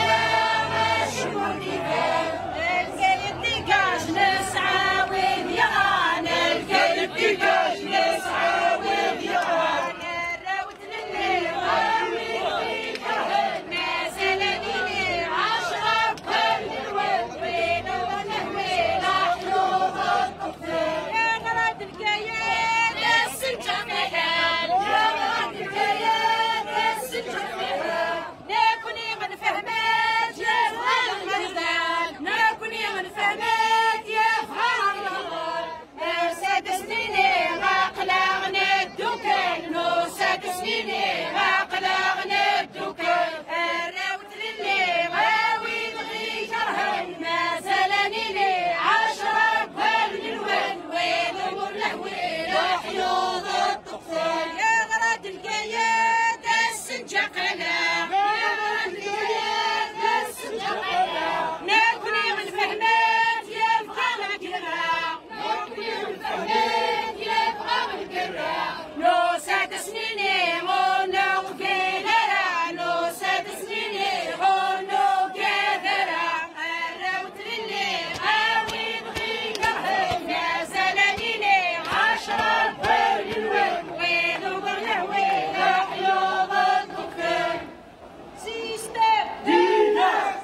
Speaker 4: سنايا شمر ديفان، القايد ديكاش نسعى وين يغان، القايد ديكاش نسعى وين يغان، الراوت للي غاوي بغيك رهن، ما زالني لي عشرة بكل الوين وينو نهوي لحيوط التقفير، يا غراد القايد السنجح في حال، يا غراد القايد السنجح في حال، ناكوني غنفهمات يبغى الغزال، ناكوني غنفهمات يبغى الغزال، ما ساد سنيني غاقلغنا الدوكان، نو ساد سنيني غاقلغنا الدوكان، الراوت للي غاوي بغيك رهن، ما زالني لي عشرة بكل الوين وينو الهوي لحيوط التقفير، يا غراد القايد السنجقلة، يا غراد القايد السنجقلة، ناكوني غنفهمات يبغى القرا، ناكوني غنفهمات يبغى القرا، لو ساد سنيني هونو قبيلة، لو ساد سنيني هونو كذرة، الراوت للي هاوي بغيك رهن، ما زالني لي عشرة بكل الوين وينو الهوي لحيوط التقفير، سيستم ديناس.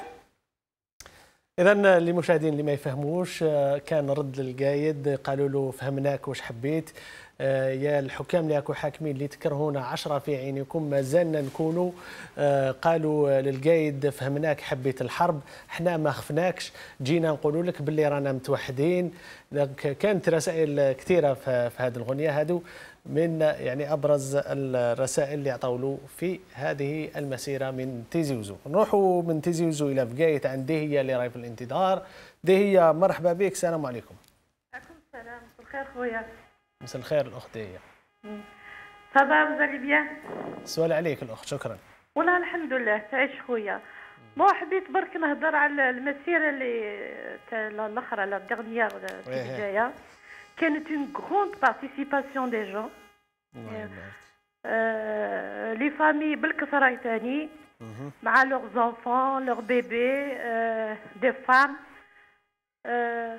Speaker 1: إذا للمشاهدين اللي ما يفهموش، كان رد للقايد قالوا له فهمناك واش حبيت، يا الحكام اللي راكم حاكمين اللي تكرهونا عشرة في عينكم ما زلنا نكونوا، قالوا للقايد فهمناك حبيت الحرب، احنا ما خفناكش، جينا نقولوا لك باللي رانا متوحدين. كانت رسائل كثيره في هذه الاغنيه، هذو من يعني ابرز الرسائل اللي عطاو له في هذه المسيره من تيزي وزو. نروحوا من تيزي وزو الى فقايت عند دهيه اللي راهي في الانتظار. دهيه مرحبا بك، السلام عليكم.
Speaker 5: عليكم السلام، مساء الخير خويا.
Speaker 1: مساء الخير الاخت دهيه.
Speaker 5: صافا vous allez bien؟
Speaker 1: سؤال عليك الاخت، شكرا.
Speaker 5: والله الحمد لله، تعيش خويا. مو حبيت برك نهضر على المسيره اللي تاع الاخرى لا ديرنيير اللي جايه. كانت اون غروند بارتيسيباسيون دي جون. لي فامي بالكثره ثاني مع لوغ زونفون لوغ بيبي دي فام. آه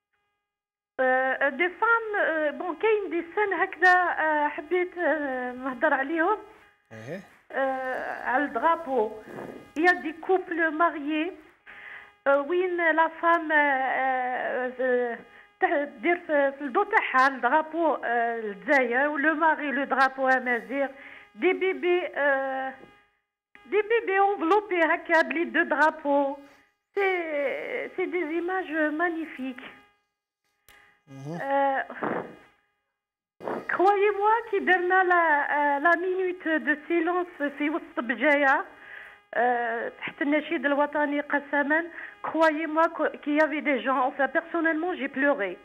Speaker 5: آه دي فام آه بون كاين دي سن هكذا آه حبيت آه نهضر عليهم.
Speaker 1: ايه
Speaker 5: آه على الدرابو. يا دي كوبل ماريي آه وين لا فام آه دير في الدو تاعها الدرابو الجزائر ولو ماري لو درابو امازيغ دي بيبي آه دي بيبي انفلوبي هكا بلي دو درابو. سي سي دي ايماج مانيفيك. كرويي موا كي درنا لا لا مينوت دو سيلونس في وسط بجايه تحت النشيد الوطني قسما. croyez moi qu'il y avait des gens, enfin personnellement j'ai pleuré.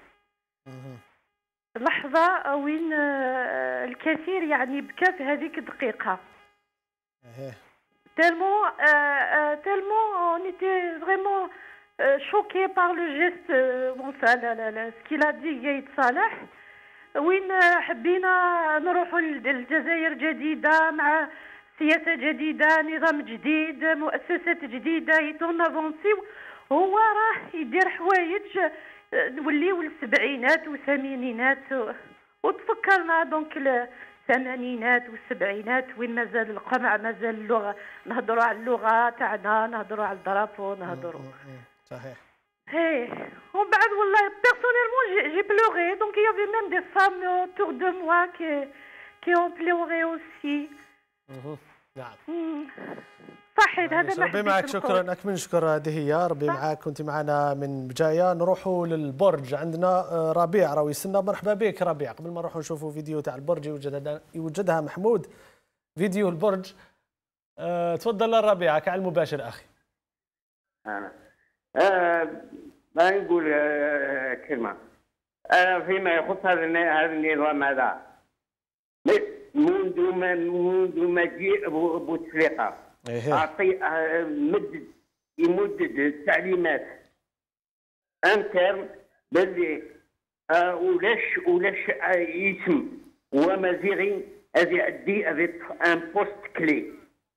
Speaker 5: لحظة وين الكثير يعني بكى في هذيك الدقيقة. tellement tellement on était vraiment choqués par le geste bon ça ce qu'il a dit Gaïd Saleh. وين حبينا نروحوا للجزائر جديدة مع سياسة جديدة نظام جديد مؤسسات جديدة يتون افونسيو. هو راه يدير حوايج نوليو للسبعينات والثمانينات وتفكرنا دونك الثمانينات والسبعينات وين مازال القمع مازال اللغة نهضروا على اللغة تاعنا نهضروا على الدرابو نهضروا.
Speaker 1: صحيح.
Speaker 5: هي ومن بعد والله بيرسونيلمون جي بلوري دونك il y avait même des femmes autour de moi qui qui ont pleuré aussi.
Speaker 1: نعم.
Speaker 5: صحيح هذا ما
Speaker 1: ربي معك. شكرا أكمل شكر دهية. ربي معك كنت معنا من بجاية. نروحوا للبرج عندنا ربيع راهو يستنى. مرحبا بك ربيع. قبل ما نروحوا نشوفوا فيديو تاع البرج يوجدها يوجدها محمود فيديو البرج. أه تفضل ربيع على المباشر أخي.
Speaker 6: أنا أه بنقول أه كلمة. أنا فيما يخص هذا هذا النظام هذا منذ ما منذ مجيء بوتفليقة أعطي مدد يمدد التعليمات انترن باللي ولاش ولاش يسم ومزيغي هذه عندي هذه ان بوست كلي.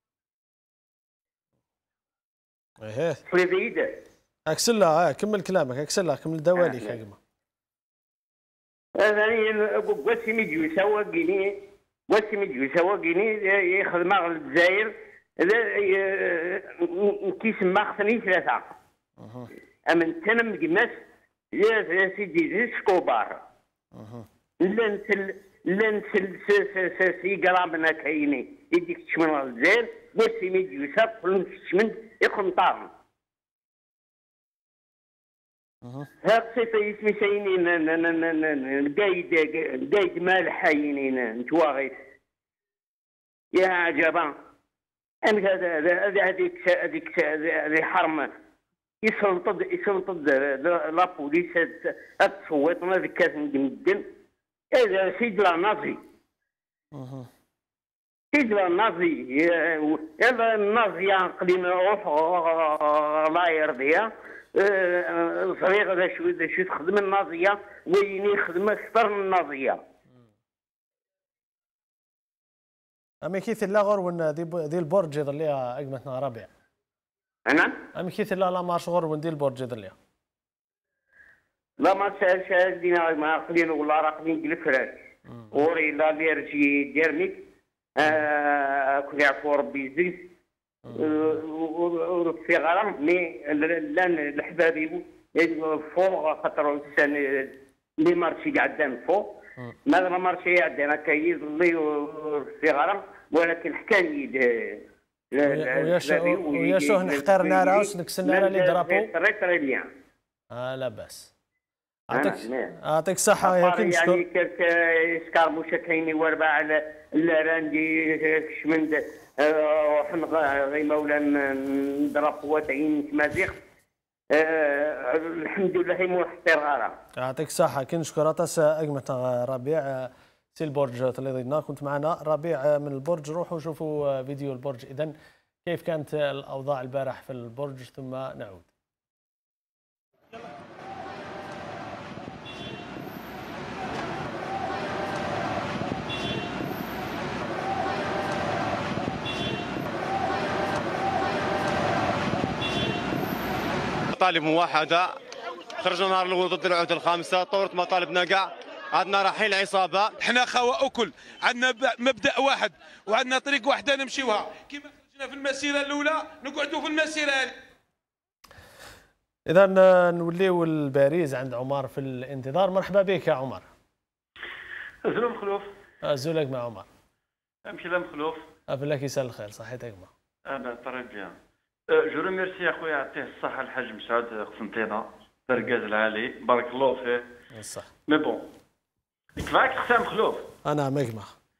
Speaker 1: ايه
Speaker 6: فريديد
Speaker 1: اكسلها كمل كلامك اكسلها كمل دواليك يا جماعه.
Speaker 6: هذا قوسي ميجي سواقيني قوسي ميجي سواقيني يخدم على الجزائر كيسمى خصني ثلاثة. أمن تنم قماس يا سيدي زي سكوبار. لنسل لنسل سي قرابنا كايني يديك تشمن الجزائر قوسي ميجي يساب كلهم تشمن يخدم طارن. هاد صيفة يسمي ساينين قايد قايد مالح عينين نتواغيت يا عجبا. أنا هذا هذا هذيك هذيك هذه حرمة يسلطد يسلطد لا بوليس تصوت ما ذيك كاس مدن هذا سيد لا نازي. سيد لا نازي هذا النازي عقلين روح الله يرضيها. صغير هذا شو ذا شو تخدم النازية وين يخدم أكثر من النازية.
Speaker 1: أمي كيث اللاغر ون ذي ذي البرج يظليها أجمتنا ربيع.
Speaker 6: أنا؟
Speaker 1: أمي كيث اللا لا ما شغور ون ذي البرج يظليها.
Speaker 6: لا ما سأل سأل دينا ما قليل ولا راقلين جلفرات. وري لا ليرجي ديرميك كل يعفو ربي زيد. في غرام مي لان الحبابي فوق خاطر السنه اللي مارشي قاعدين فوق ماذا مارشي عندنا كيز اللي في غرام ولكن حكى لي
Speaker 1: ويا شو نحقر نارا نكسر نارا اللي درابو اه لا باس. يعطيك يعطيك الصحة يا كل
Speaker 6: يعني كيف اسكارموشة كايني واربع الراندي شمند وحنا غي مولا نضرب قوات عين مازيغ الحمد لله هي محتر غارة.
Speaker 1: يعطيك الصحة كي نشكر تاس أجمت ربيع سي البرج تليضينا كنت معنا ربيع من البرج. روحوا شوفوا فيديو البرج إذن كيف كانت الأوضاع البارح في البرج ثم نعود.
Speaker 7: مطالب موحدة خرجنا نهار الاول ضد العود الخامسه، طورت مطالبنا كاع، عندنا رايحين العصابه.
Speaker 8: احنا خوا اكل، عندنا مبدا واحد وعندنا طريق واحده نمشيوها، كيما خرجنا في المسيره الاولى نقعدوا في المسيره هذه.
Speaker 1: اذا نوليو الباريز عند عمر في الانتظار. مرحبا بك يا عمر.
Speaker 9: ازلو مخلوف.
Speaker 1: ازولك مع عمر.
Speaker 9: امشي لا مخلوف.
Speaker 1: افلاك يسال الخير، صحيتك ما.
Speaker 9: انا طري بيان. جو ريميرسي اخويا يعطيه الصحه الحاج مسعود قسنطينه بركاز العالي، بارك الله فيه.
Speaker 1: الصح.
Speaker 9: مي بون. معاك حسام مخلوف.
Speaker 1: انا ماك ما.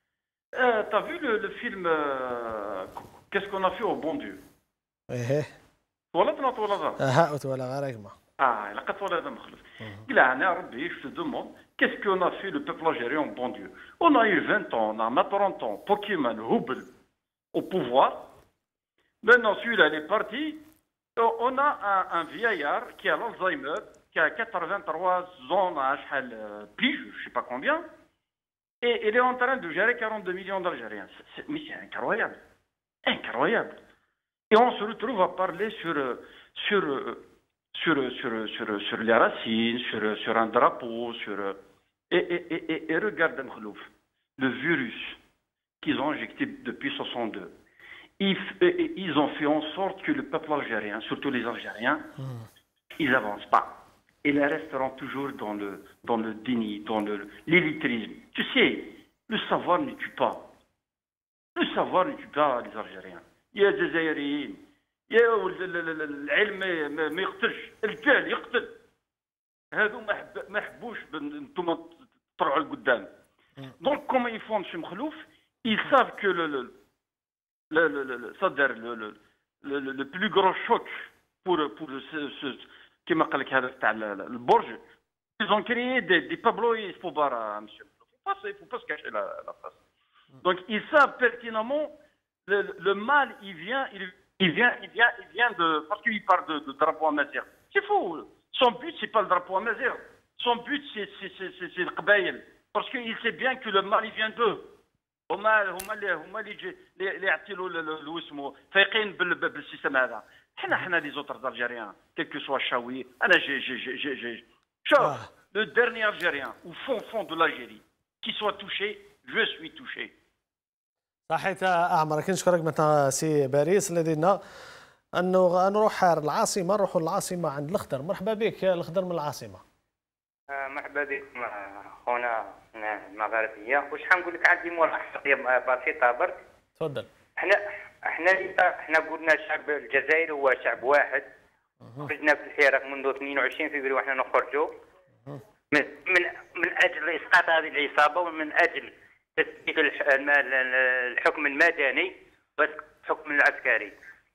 Speaker 9: t'as vu le, le film euh, qu'est-ce qu'on a fait au bon Dieu.
Speaker 1: ايه.
Speaker 9: ولدنا ولدنا.
Speaker 1: ها ولا غيرك ما.
Speaker 9: اه لقيت ولدنا مخلوف. قال انا ربي je te demande qu'est-ce qu'on a fait le peuple algérien au bon Dieu. On a eu vingt ans, on a maintenant trente ans, Pokémon, Hubble au pouvoir. Maintenant celui-là il est parti. On a un, un vieillard qui a l'Alzheimer, qui a quatre-vingt-trois ans, pige, je ne sais pas combien, et il est en train de gérer quarante-deux millions d'Algériens. Mais c'est incroyable, incroyable. Et on se retrouve à parler sur, sur, sur, sur, sur, sur les racines, sur, sur un drapeau, sur... Et, et, et, et regarde Mkhlouf, le virus qu'ils ont injecté depuis soixante-deux. Ils, ils ont fait en sorte que le peuple algérien, surtout les Algériens, mmh. ils n'avancent pas. Ils resteront toujours dans le, dans le déni, dans l'illettrisme. Tu sais, le savoir ne tue pas. Le savoir ne tue pas les Algériens. Il y a des Algériens, il y a العلم ما يقتلش، الجهل يقتل. هذو ما حبوش انتم تطلعوا لقدام. Donc comment ils font chez Mkhlouf, ils savent que le, le Le, le, le, le, le, le, le, le plus gros choc pour, pour ce, ce, كما قال لك هذا le البرج. Ils ont créé des, des tabloïds Fobara, monsieur. Il ne faut pas se cacher la, la face. Donc ils savent pertinemment le, le mal, il vient, il, il vient, il vient, il vient de parce qu'il parle de, de drapeau amazigh. C'est faux. Son but c'est pas le drapeau amazigh. Son but c'est c'est c'est c'est le قبايل. Parce qu'il sait bien que le mal il vient d'eux. هما هما اللي هما اللي اللي يعطيو له اسمه فايقين بالسيستم هذا. حنا حنا لي زوتر الجيريان كيلكو سوا شاوي. انا جي جي جي جي جي شوف لو ديرني الجيريان او فون فون دو لاجيري كي سوا توشي جو سوي توشي.
Speaker 1: صحيت اعمر. كنشكرك مثلا سي باريس الذين انه نروح العاصمه نروحوا العاصمه عند الخضر. مرحبا بك الخضر من العاصمه.
Speaker 24: مرحبا بكم خونا المغاربيه. واش حنقول لك عندي ملاحظه بسيطه برك.
Speaker 1: تفضل.
Speaker 24: احنا احنا احنا قلنا الشعب الجزائري هو شعب واحد. خرجنا في الحراك منذ اثنين وعشرين فبراير وحنا نخرجوا من من من اجل اسقاط هذه العصابه ومن اجل تثبيت الحكم المدني والحكم العسكري.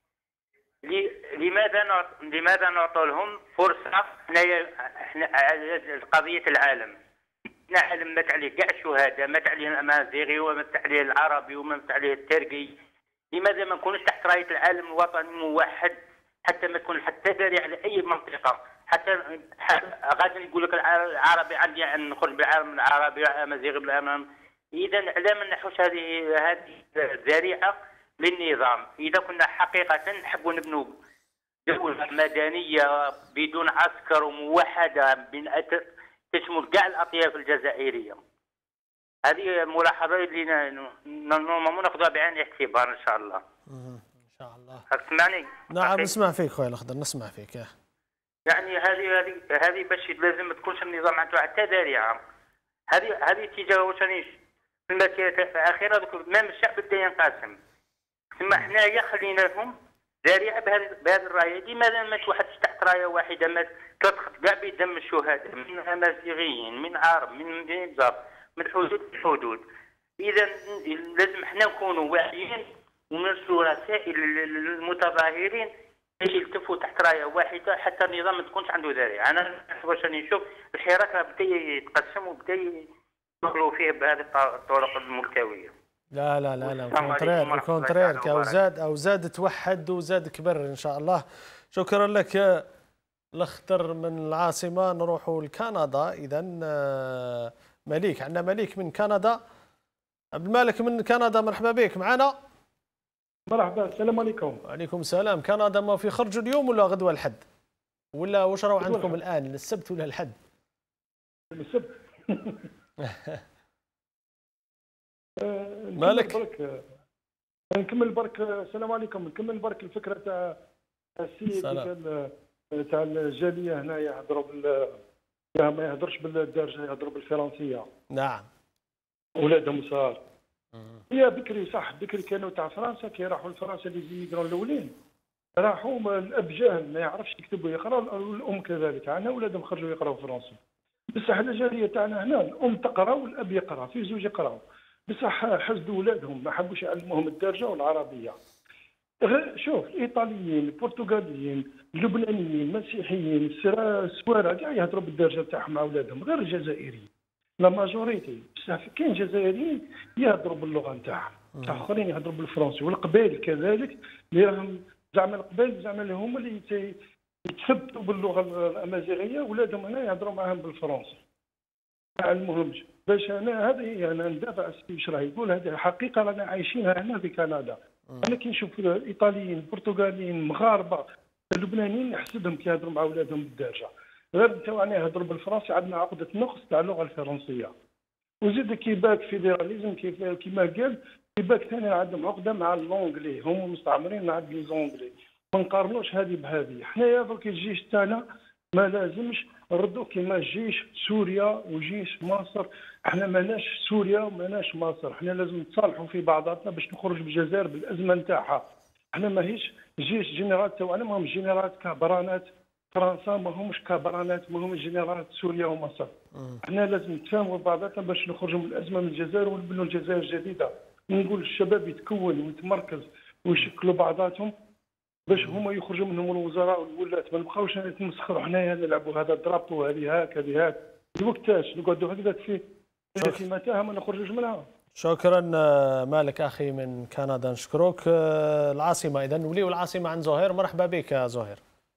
Speaker 24: لماذا لماذا نعطوا لهم فرصه؟ حنايا احنا قضيه العالم، العالم مات عليه كاع الشهداء، مات عليه الامازيغي ومات عليه العربي ومات عليه التركي. لماذا ما نكونوش تحت رايه العالم الوطني موحد حتى ما تكون حتى داري على اي منطقه؟ حتى غادي نقول لك العربي عندي نخرج بالعالم العربي الامازيغي بالامام. اذا على ما نحوش هذه هذه الذريعه للنظام. اذا كنا حقيقه نحبوا نبنوا دوله مدنيه بدون عسكر وموحده من تشمل كاع الاطياف الجزائريه. هذه ملاحظه اللي نورمالمون ناخذها بعين الاعتبار ان شاء الله.
Speaker 1: ان شاء الله.
Speaker 24: تسمعني؟
Speaker 1: نعم نسمع فيك خويا الخضر، نسمع فيك.
Speaker 24: يعني هذه هذه هذه باش لازم ما تكونش النظام عنده حتى ذريعه. هذه هذه اتجاه واش راني في المسيره الاخيره مام الشعب بدا ينقسم. ثم حنايا خلينا لهم ذريعه بهذه بهذه الرايه. لماذا ما توحدش تحت رايه واحده؟ ما تلتقط كاع بدم الشهداء من امازيغيين من عرب من بالضبط من حدود الحدود. اذا لازم حنا نكونوا واعيين ونرسلوا رسائل للمتظاهرين باش يلتفوا تحت رايه واحده حتى النظام ما تكونش عنده ذريعه. انا واش راني نشوف الحراك بدا يتقسم وبدا يدخلوا فيه بهذه الطرق الملتويه.
Speaker 1: لا لا لا لا الكونترير الكونترير او زاد او زاد توحد وزاد كبر ان شاء الله. شكرا لك الخضر من العاصمه. نروحوا لكندا. اذا مليك، عندنا مليك من كندا. عبد الملك من كندا، مرحبا بك معنا.
Speaker 25: مرحبا، السلام عليكم.
Speaker 1: وعليكم السلام. كندا ما في خرجوا اليوم ولا غدوه الحد؟ ولا واش راهو عندكم الان السبت ولا الحد؟
Speaker 10: السبت.
Speaker 1: مالك؟
Speaker 10: برك نكمل برك. السلام عليكم. نكمل برك الفكره تاع السيد قال تاع الجاليه هنا يهضروا بال ما يهضرش بالدارجه، يهضروا بالفرنسيه.
Speaker 1: نعم.
Speaker 10: ولادهم صغار. هي بكري صح، بكري كانوا تاع فرنسا كي راحوا لفرنسا لي زيميغرون الاولين راحوا الاب جاهل ما يعرفش يكتب ويقرا، والام كذلك. عندنا ولادهم خرجوا يقراوا فرنسي. بصح الجاليه تاعنا هنا الام تقرا والاب يقرا، في زوج يقراوا. بصح حسدوا ولادهم ما حبوش يعلموهم الدارجه والعربيه. شوف الايطاليين، البرتغاليين، اللبنانيين، المسيحيين، السواره كاع يهضروا بالدارجه تاعهم مع اولادهم، غير الجزائريين. لا ماجوريتي. بصح كاين جزائريين يهضروا باللغه نتاعهم، اخرين يهضروا بالفرنسي، والقبائل كذلك اللي راهم زعما القبائل زعما اللي هما اللي يتثبتوا باللغه الامازيغيه، ولادهم هنا يهضروا معاهم بالفرنسي. ما علموهمش. باش انا هذه هي انا ندافع على واش راه يقول، هذه حقيقه رانا عايشينها هنا في كندا. انا كي نشوف الايطاليين، البرتغاليين، المغاربه، اللبنانيين نحسدهم كي يهضروا مع اولادهم بالدارجه. غير تواني يهضروا بالفرنسي عندنا عقده نقص تاع اللغه الفرنسيه. وزيد كي باك فيدراليزم كيما قال، كي باك ثاني عندهم عقده مع اللونجلي، هم مستعمرين عند لي زونجلي. ما نقارنوش هذه بهذه. حنايا درك الجيش تاعنا ما لازمش نردو كيما جيش سوريا وجيش مصر. احنا ماناش سوريا وماناش مصر، احنا لازم نتصالحوا في بعضاتنا باش نخرج بالجزائر بالازمه نتاعها. احنا ماهيش جيش جنرال تاعنا ما همش جنرالات كبرانات فرنسا، ما همش كبرانات، ما همش جنرالات سوريا ومصر. احنا لازم نتفاهموا بعضاتنا باش نخرجوا من الازمه من الجزائر ونبنوا الجزائر جديده. ونقول الشباب يتكون ويتمركز ويشكلوا بعضاتهم باش هما يخرجوا منهم الوزراء والولات. ما نبقاوش نتمسخروا حنايا نلعبوا هذا درابو هذه هاك هذه هاك. الوقتاش نقعدوا هكذا في في متاهه ما نخرجوش منها.
Speaker 1: شكرا مالك اخي من كندا، نشكرك. العاصمه اذا نوليو العاصمه عن زهير. مرحبا بك يا زهير.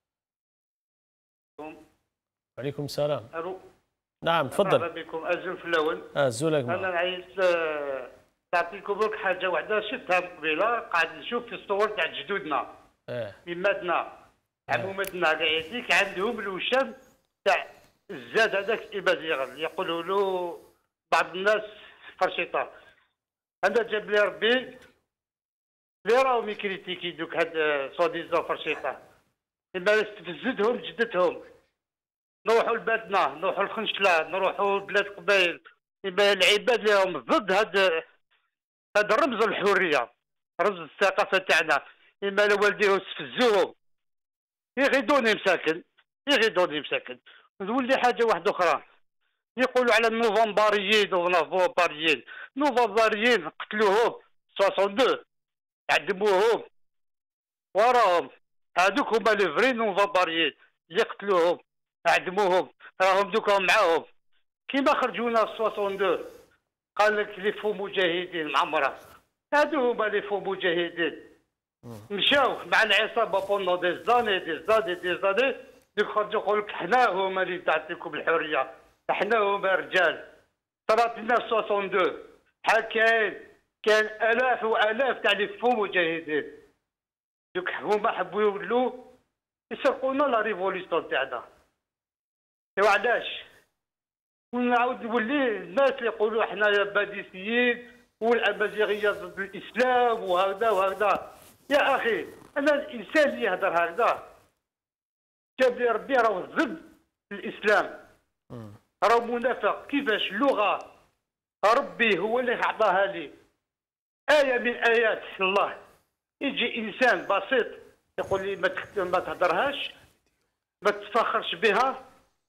Speaker 1: وعليكم السلام.
Speaker 11: الو.
Speaker 1: نعم تفضل.
Speaker 11: مرحبا بكم. ازل في الاول.
Speaker 1: ازولك.
Speaker 11: انا عايز نعطيكم برك حاجه واحده شفتها قبيله، قاعد نشوف في الصور تاع جدودنا.
Speaker 1: اه.
Speaker 11: مماتنا عمومتنا قاعدين عندهم الوشم تاع الزاد هذاك الابازيغ يقولوا له بعض الناس فرشيطه. انا جاب لي ربي اللي راهم يكريتيكي دوك هاد سوديزون فرشيطه، اما استفزتهم جدتهم. نروحوا لبلادنا، نروحوا لخنشله، نروحوا لبلاد قبايل، اما العباد اللي راهم ضد هاد هاد رمز الحريه، رمز الثقافه تاعنا. اما والديهم استفزوهم يغيدوني مساكن، يغيدوني مساكن. نولي حاجه واحده اخرى، يقولوا على النوفمبريين والنوفمبريين، نوفمبريين قتلوهم اثنين وستين، عدموهم وراهم. هذوك هما لي فري نوفمبريين اللي قتلوهم عدموهم، راهم دوكا معاهم. كيما خرجونا في اثنين وستين قال لك لي فو مجاهدين معمره، هادو هما لي فو مجاهدين. مشاو مع العصابه بوندون دي زاني دي زاني دي زاني، يخرجوا يقول لك حنا هما اللي تعطيكم الحريه، حنا هما رجال. طلعت لنا في اثنين وستين بحال كاين كان الاف والاف تاع لي فو مجاهدين. دوك هما حبوا يولوا يسرقونا لا ريفوليسيون تاعنا. ايوا علاش؟ ونعاود نولي الناس اللي يقولوا حنايا باديسيين والامازيغيه ضد الاسلام وهكذا وهكذا. يا اخي انا الانسان اللي يهضر هكذا جاب لي ربي راه ضد الاسلام، راه منافق. كيفاش؟ اللغه ربي هو اللي عطاها لي، ايه من ايات الله. يجي انسان بسيط يقول لي ما ما تهضرهاش، ما تفخرش بها.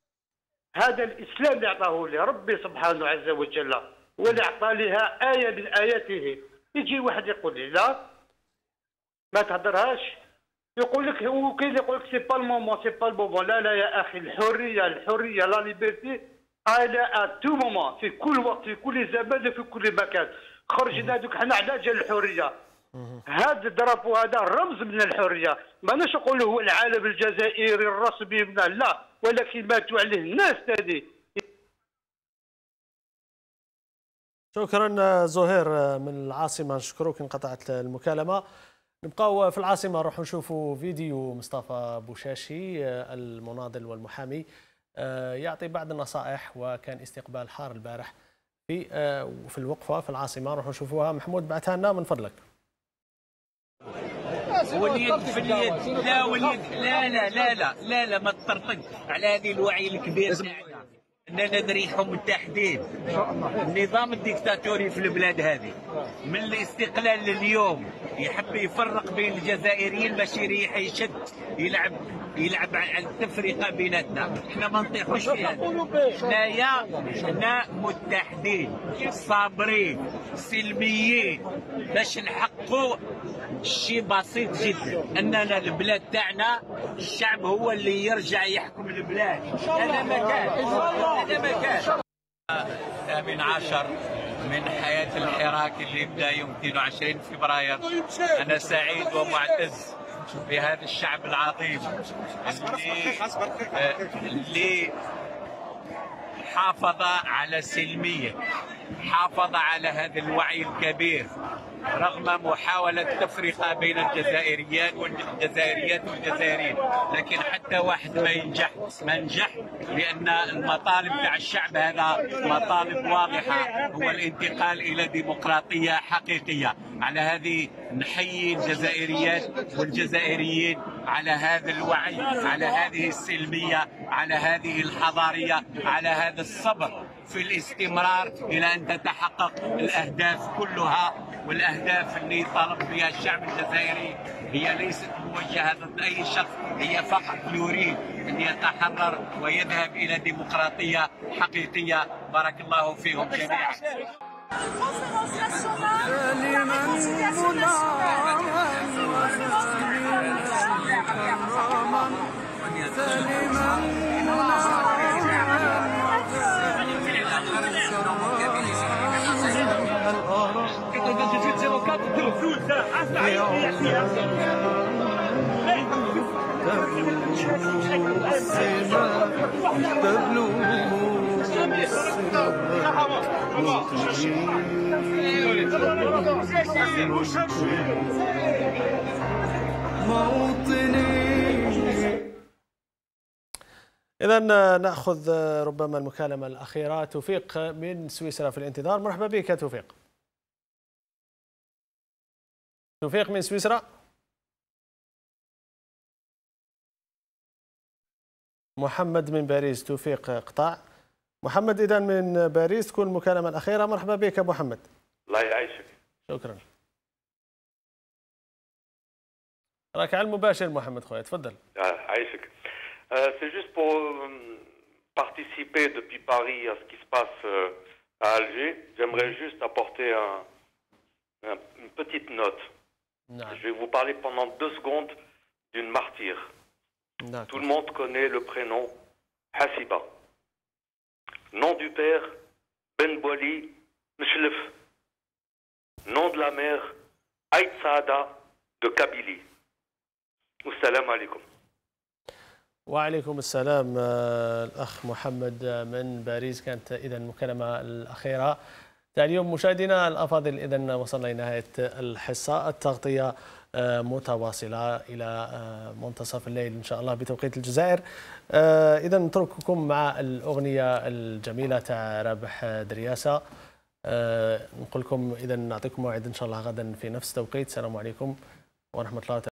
Speaker 11: هذا الاسلام اللي عطاه لي ربي سبحانه عز وجل، هو اللي عطى لها ايه من اياته. يجي واحد يقول لي لا ما تهضرهاش، يقول لك هو كاين اللي يقول لك سي با المومون سي با المومون. لا لا يا اخي، الحريه الحريه لا ليبرتي على تو مومون، في كل وقت في كل زمان في كل مكان. خرجنا دوك حنا على جال الحريه. هذا الدرابو هذا رمز من الحريه، ماناش نقول هو العالم الجزائري الرسمي من لا، ولكن ماتوا عليه الناس هذه.
Speaker 1: شكرا زهير من العاصمه، نشكرك انقطعت المكالمه. نبقاو في العاصمة، نروحوا نشوفوا فيديو مصطفى بوشاشي المناضل والمحامي يعطي بعض النصائح، وكان استقبال حار البارح في في الوقفة في العاصمة. نروحوا نشوفوها. محمود بعثها لنا من فضلك.
Speaker 12: واليد في اليد، لا واليد لا لا لا لا لا لا ما تطرطق على هذه الوعي الكبير تاعنا اننا نريحوا متحدين. النظام الديكتاتوري في البلاد هذه من الاستقلال لليوم يحب يفرق بين الجزائريين باش يريح يشد يلعب يلعب على التفرقه بيناتنا. احنا ما نطيحوش فيها، حنايا حنا متحدين صابرين سلميين باش نحققوا شيء بسيط جدا، اننا البلاد تاعنا الشعب هو اللي يرجع يحكم البلاد. هذا مكان هذا مكان الثامن عشر من حياة الحراك اللي يبدا يوم اثنين وعشرين فبراير. أنا سعيد ومعتز بهذا الشعب العظيم اللي, اللي حافظ على سلمية، حافظ على هذا الوعي الكبير رغم محاولة تفرقة بين الجزائريات والجزائريات والجزائريين. لكن حتى واحد ما ينجح ما نجح لأن المطالب تاع الشعب هذا مطالب واضحة، هو الانتقال إلى ديمقراطية حقيقية. على هذه نحيي الجزائريات والجزائريين على هذا الوعي، على هذه السلمية، على هذه الحضارية، على هذا الصبر في الاستمرار إلى أن تتحقق الأهداف كلها. والأهداف اللي طالب بها الشعب الجزائري هي ليست موجهة ضد أي شخص، هي فقط يريد أن يتحرر ويذهب إلى ديمقراطية حقيقية. بارك الله فيهم جميعا.
Speaker 1: إذا نأخذ ربما المكالمة الأخيرة. توفيق من سويسرا في الانتظار. مرحبا بك يا توفيق. توفيق من سويسرا. محمد من باريس. توفيق قطع. محمد إذا من باريس تكون المكالمة الأخيرة. مرحبا بك أبو محمد.
Speaker 14: الله يعيشك.
Speaker 1: شكرا. راك على المباشر محمد خويا، تفضل.
Speaker 14: عايشك. C'est juste pour participer depuis Paris à ce qui se passe à Alger. J'aimerais juste apporter un, un, une petite note. Non. Je vais vous parler pendant deux secondes d'une martyre. Tout le monde connaît le prénom Hassiba. Nom du père, Ben Bouali Mchlef. Nom de la mère, Aït Saada de Kabylie. Wassalam alaikum.
Speaker 1: وعليكم السلام. الأخ محمد من باريس كانت إذا المكالمة الأخيرة تاع اليوم. مشاهدينا الأفاضل، إذا وصلنا لنهاية الحصة. التغطية متواصلة إلى منتصف الليل إن شاء الله بتوقيت الجزائر. إذا نترككم مع الأغنية الجميلة تاع رابح درياسة. نقول لكم إذا نعطيكم موعد إن شاء الله غدا في نفس التوقيت. السلام عليكم ورحمة الله.